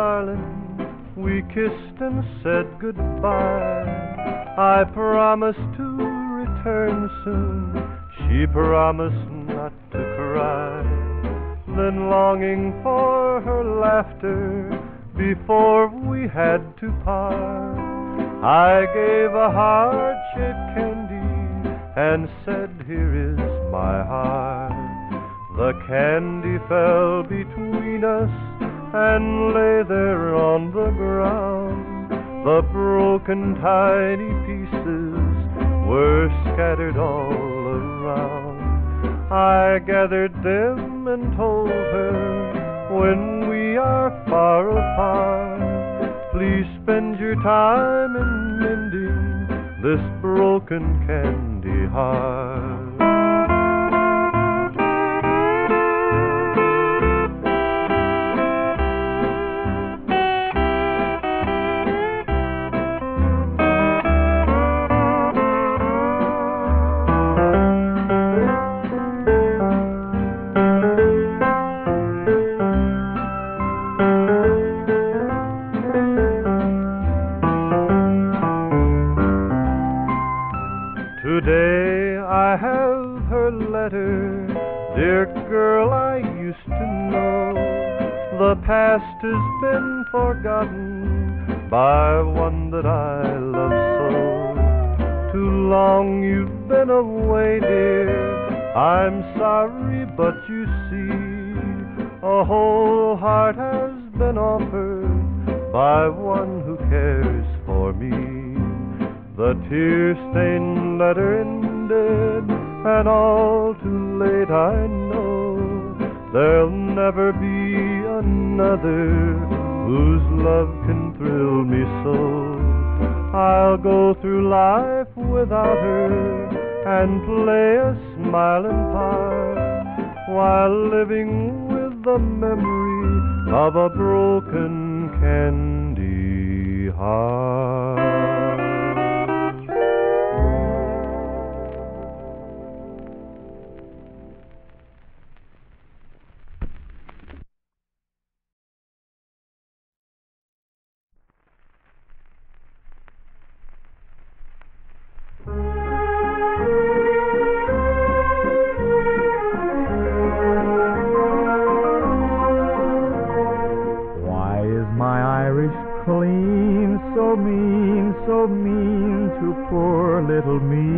darling, we kissed and said goodbye. I promised to return soon, she promised not to cry. Then longing for her laughter before we had to part, I gave a heart-shaped candy and said, here is my heart. The candy fell between us and lay there on the ground. The broken tiny pieces were scattered all around. I gathered them and told her, when we are far apart, please spend your time in mending this broken candy heart. Today I have her letter, dear girl I used to know. The past has been forgotten by one that I love so. Too long you've been away, dear, I'm sorry, but you see, a whole heart has been offered by one who cares for me. The tear-stained letter ended, and all too late I know. There'll never be another whose love can thrill me so. I'll go through life without her and play a smiling part, while living with the memory of a broken candy heart. Clean, so mean to poor little me.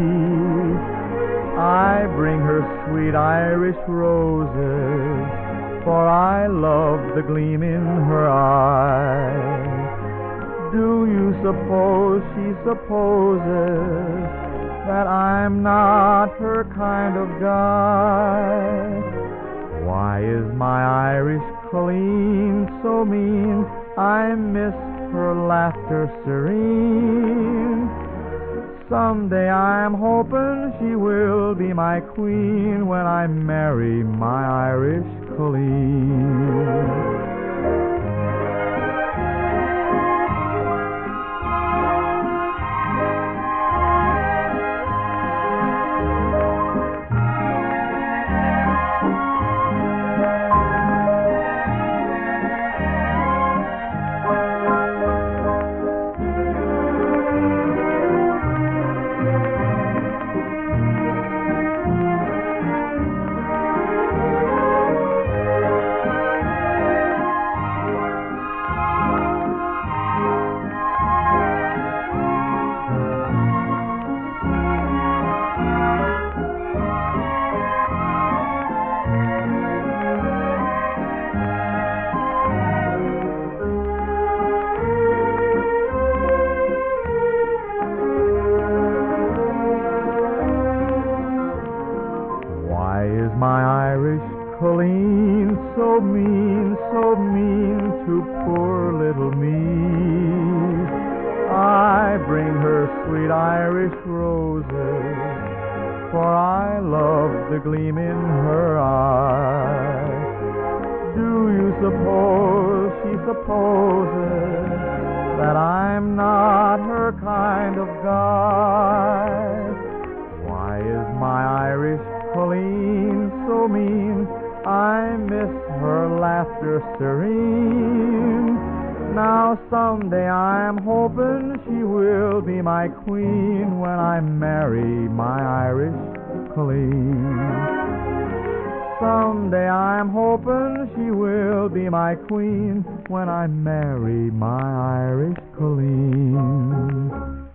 I bring her sweet Irish roses, for I love the gleam in her eye. Do you suppose she supposes that I'm not her kind of guy? Why is my Irish Colleen so mean? I miss her laughter serene. Someday I'm hoping she will be my queen when I marry my Irish Colleen. My Irish Colleen so mean to poor little me. I bring her sweet Irish roses, for I love the gleam in her eye. Do you suppose she supposes that I'm not her kind of guy? Why is my Irish Colleen so mean? I miss her laughter serene. Now someday I'm hoping she will be my queen when I marry my Irish Colleen. Someday I'm hoping she will be my queen when I marry my Irish Colleen.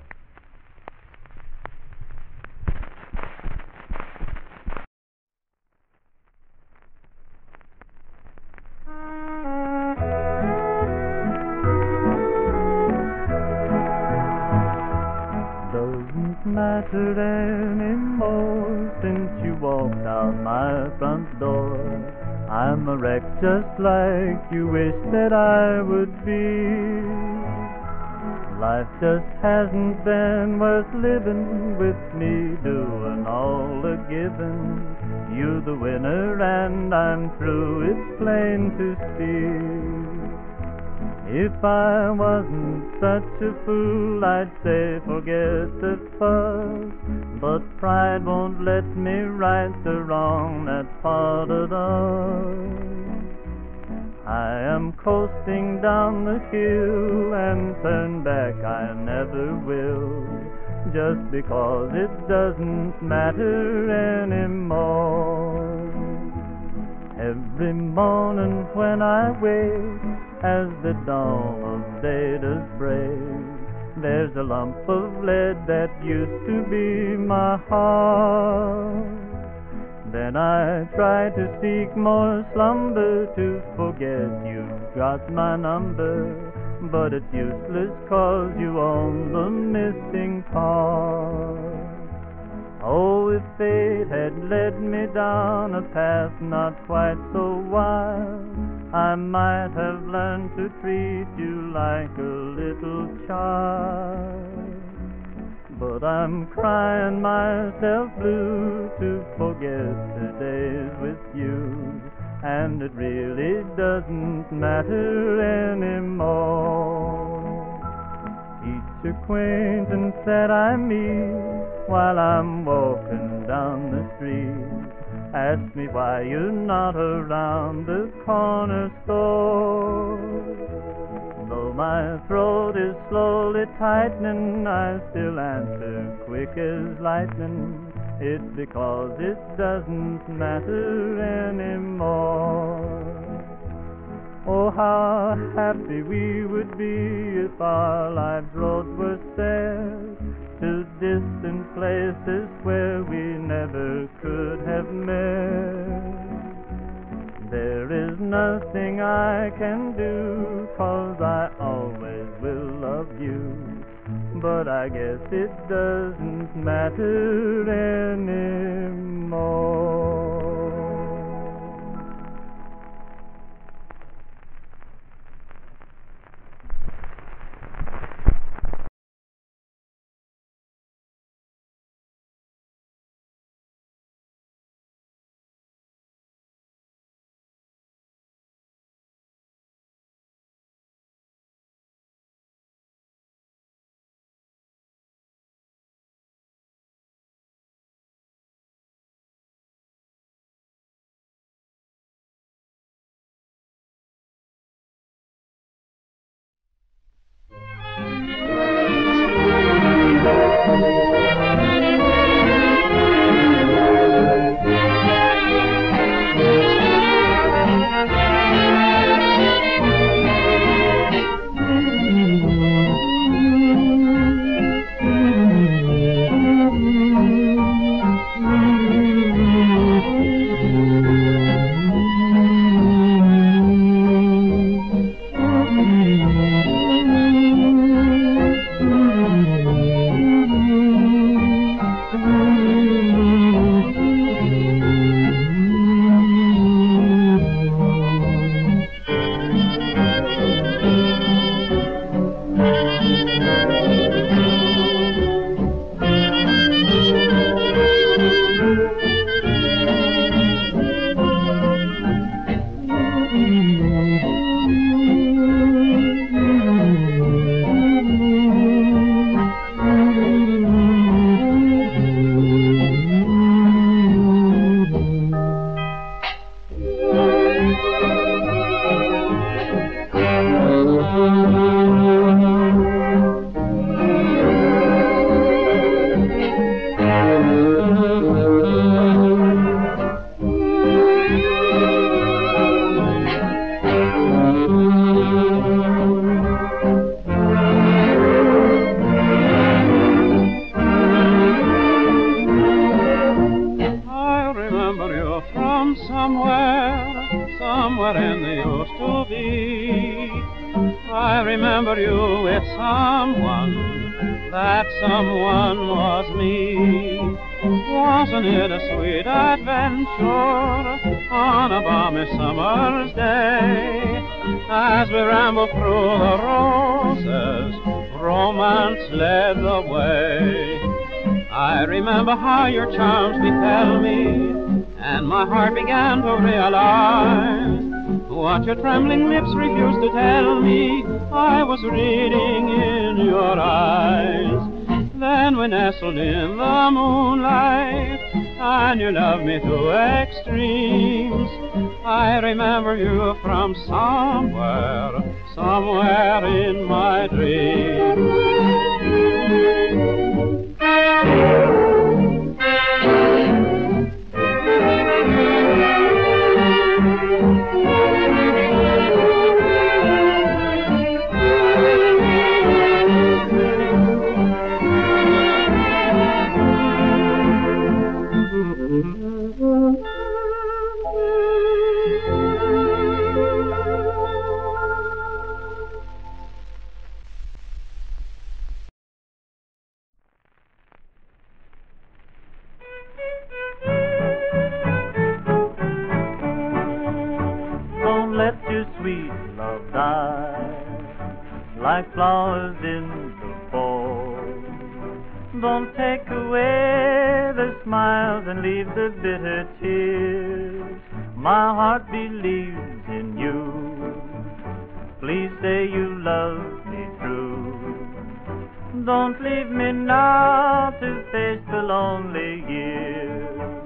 Doesn't matter anymore since you walked out my front door. I'm a wreck just like you wish that I would be. Life just hasn't been worth living with me doing all the giving. You're the winner and I'm through, it's plain to see. If I wasn't such a fool, I'd say forget the fuss. But pride won't let me right the wrong that's parted us. I am coasting down the hill and turn back I never will, just because it doesn't matter anymore. Every morning when I wake, as the dawn of day does break, there's a lump of lead that used to be my heart. Then I try to seek more slumber to forget you've got my number, but it's useless 'cause you own the missing part. Oh, if fate had led me down a path not quite so wild, I might have learned to treat you like a little child. But I'm crying myself blue to forget the days with you, and it really doesn't matter anymore. Each acquaintance that I meet while I'm walking down the street asks me why you're not around the corner store. Though my throat is slowly tightening, I still answer quick as lightning. It's because it doesn't matter anymore. Oh, how happy we would be if our lives' roads were set to distant places where we never could have met. There is nothing I can do, 'cause I always will love you, but I guess it doesn't matter anymore. I remember you with someone, that someone was me. Wasn't it a sweet adventure on a balmy summer's day? As we rambled through the roses, romance led the way. I remember how your charms befell me, and my heart began to realize what your trembling lips refused to tell me. I was reading in your eyes. Then we nestled in the moonlight, and you loved me to extremes. I remember you from somewhere, somewhere in my dreams. Don't let your sweet love die like flowers in the fall. Don't take away the smiles and leave the bitter tears. My heart believes in you. Please say you love me true. Don't leave me now to face the lonely years.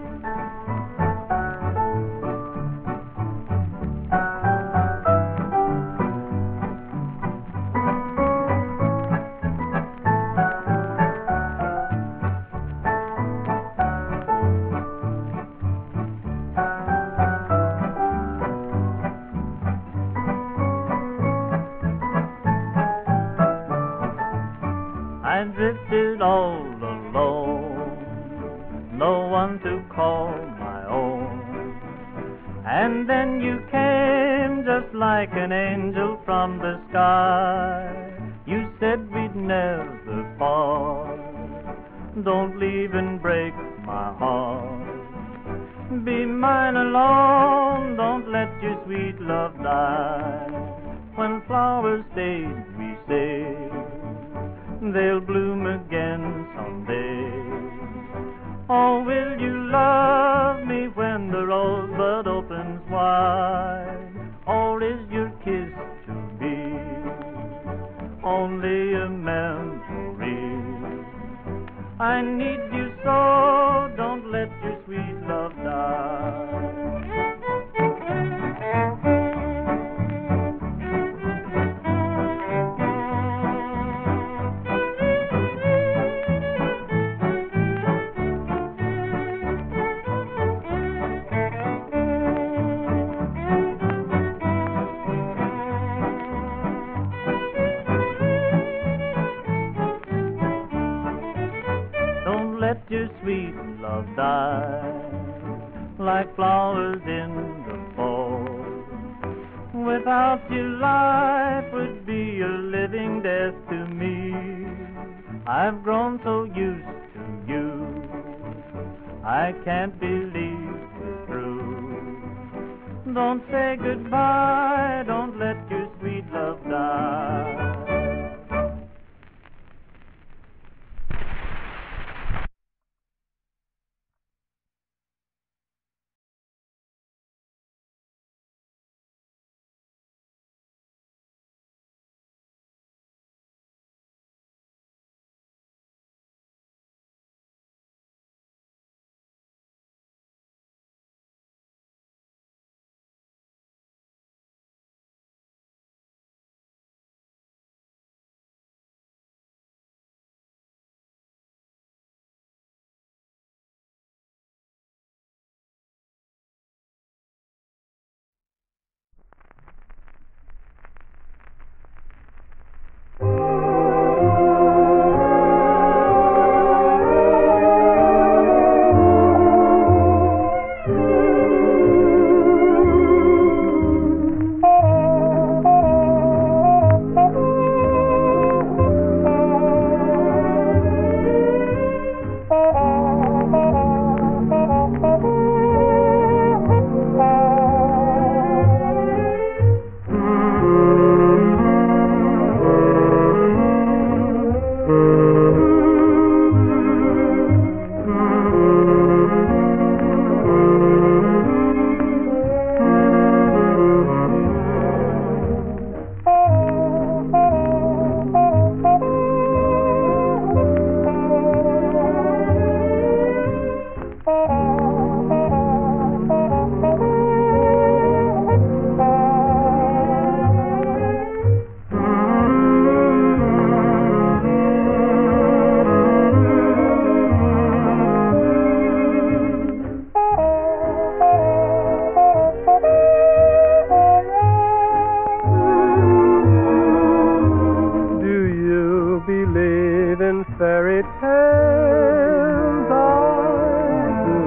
I drifted all alone, no one to call my own. And then you came just like an angel from the sky. You said we'd never part. Don't leave and break my heart. Be mine alone, don't let your sweet love die. When flowers fade, we say they'll bloom again someday. Oh, will you love me when the rosebud opens wide? Or is your kiss to be only a memory? I need you so, don't let your sweet love die. Don't let your sweet love die like flowers in the fall. Without you, life would be a living death to me. I've grown so used to you, I can't believe we're through. Don't say goodbye, don't let your sweet love die. fairy tales I do.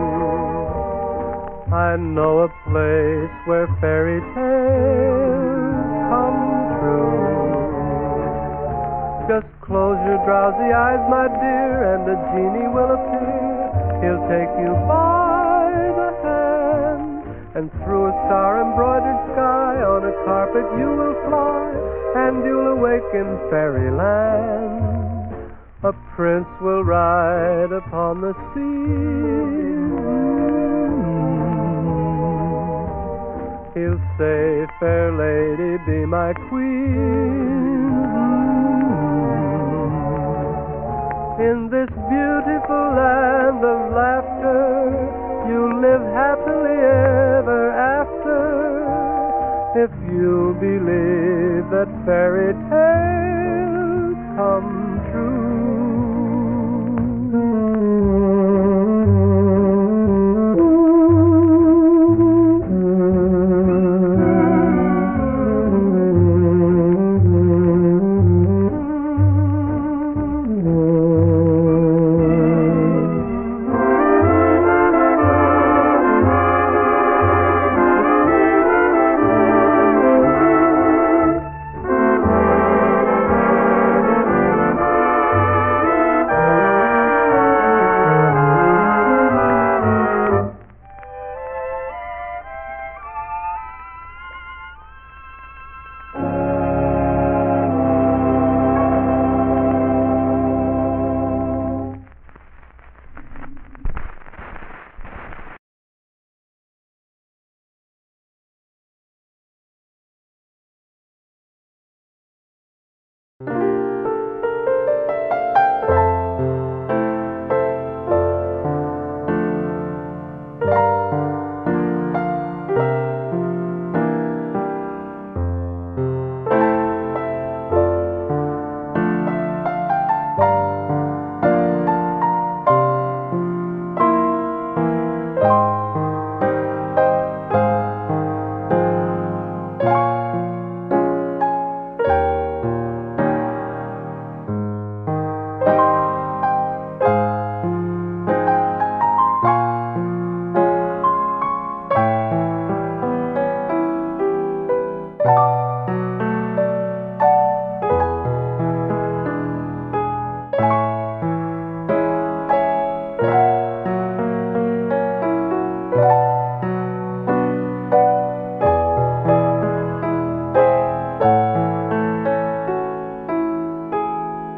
I know a place where fairy tales come true. Just close your drowsy eyes, my dear, and a genie will appear. He'll take you by the hand, and through a star-embroidered sky, on a carpet you will fly, and you'll awake in fairyland. A prince will ride upon the sea. He'll say, fair lady, be my queen. In this beautiful land of laughter, you'll live happily ever after, if you believe that fairy tales come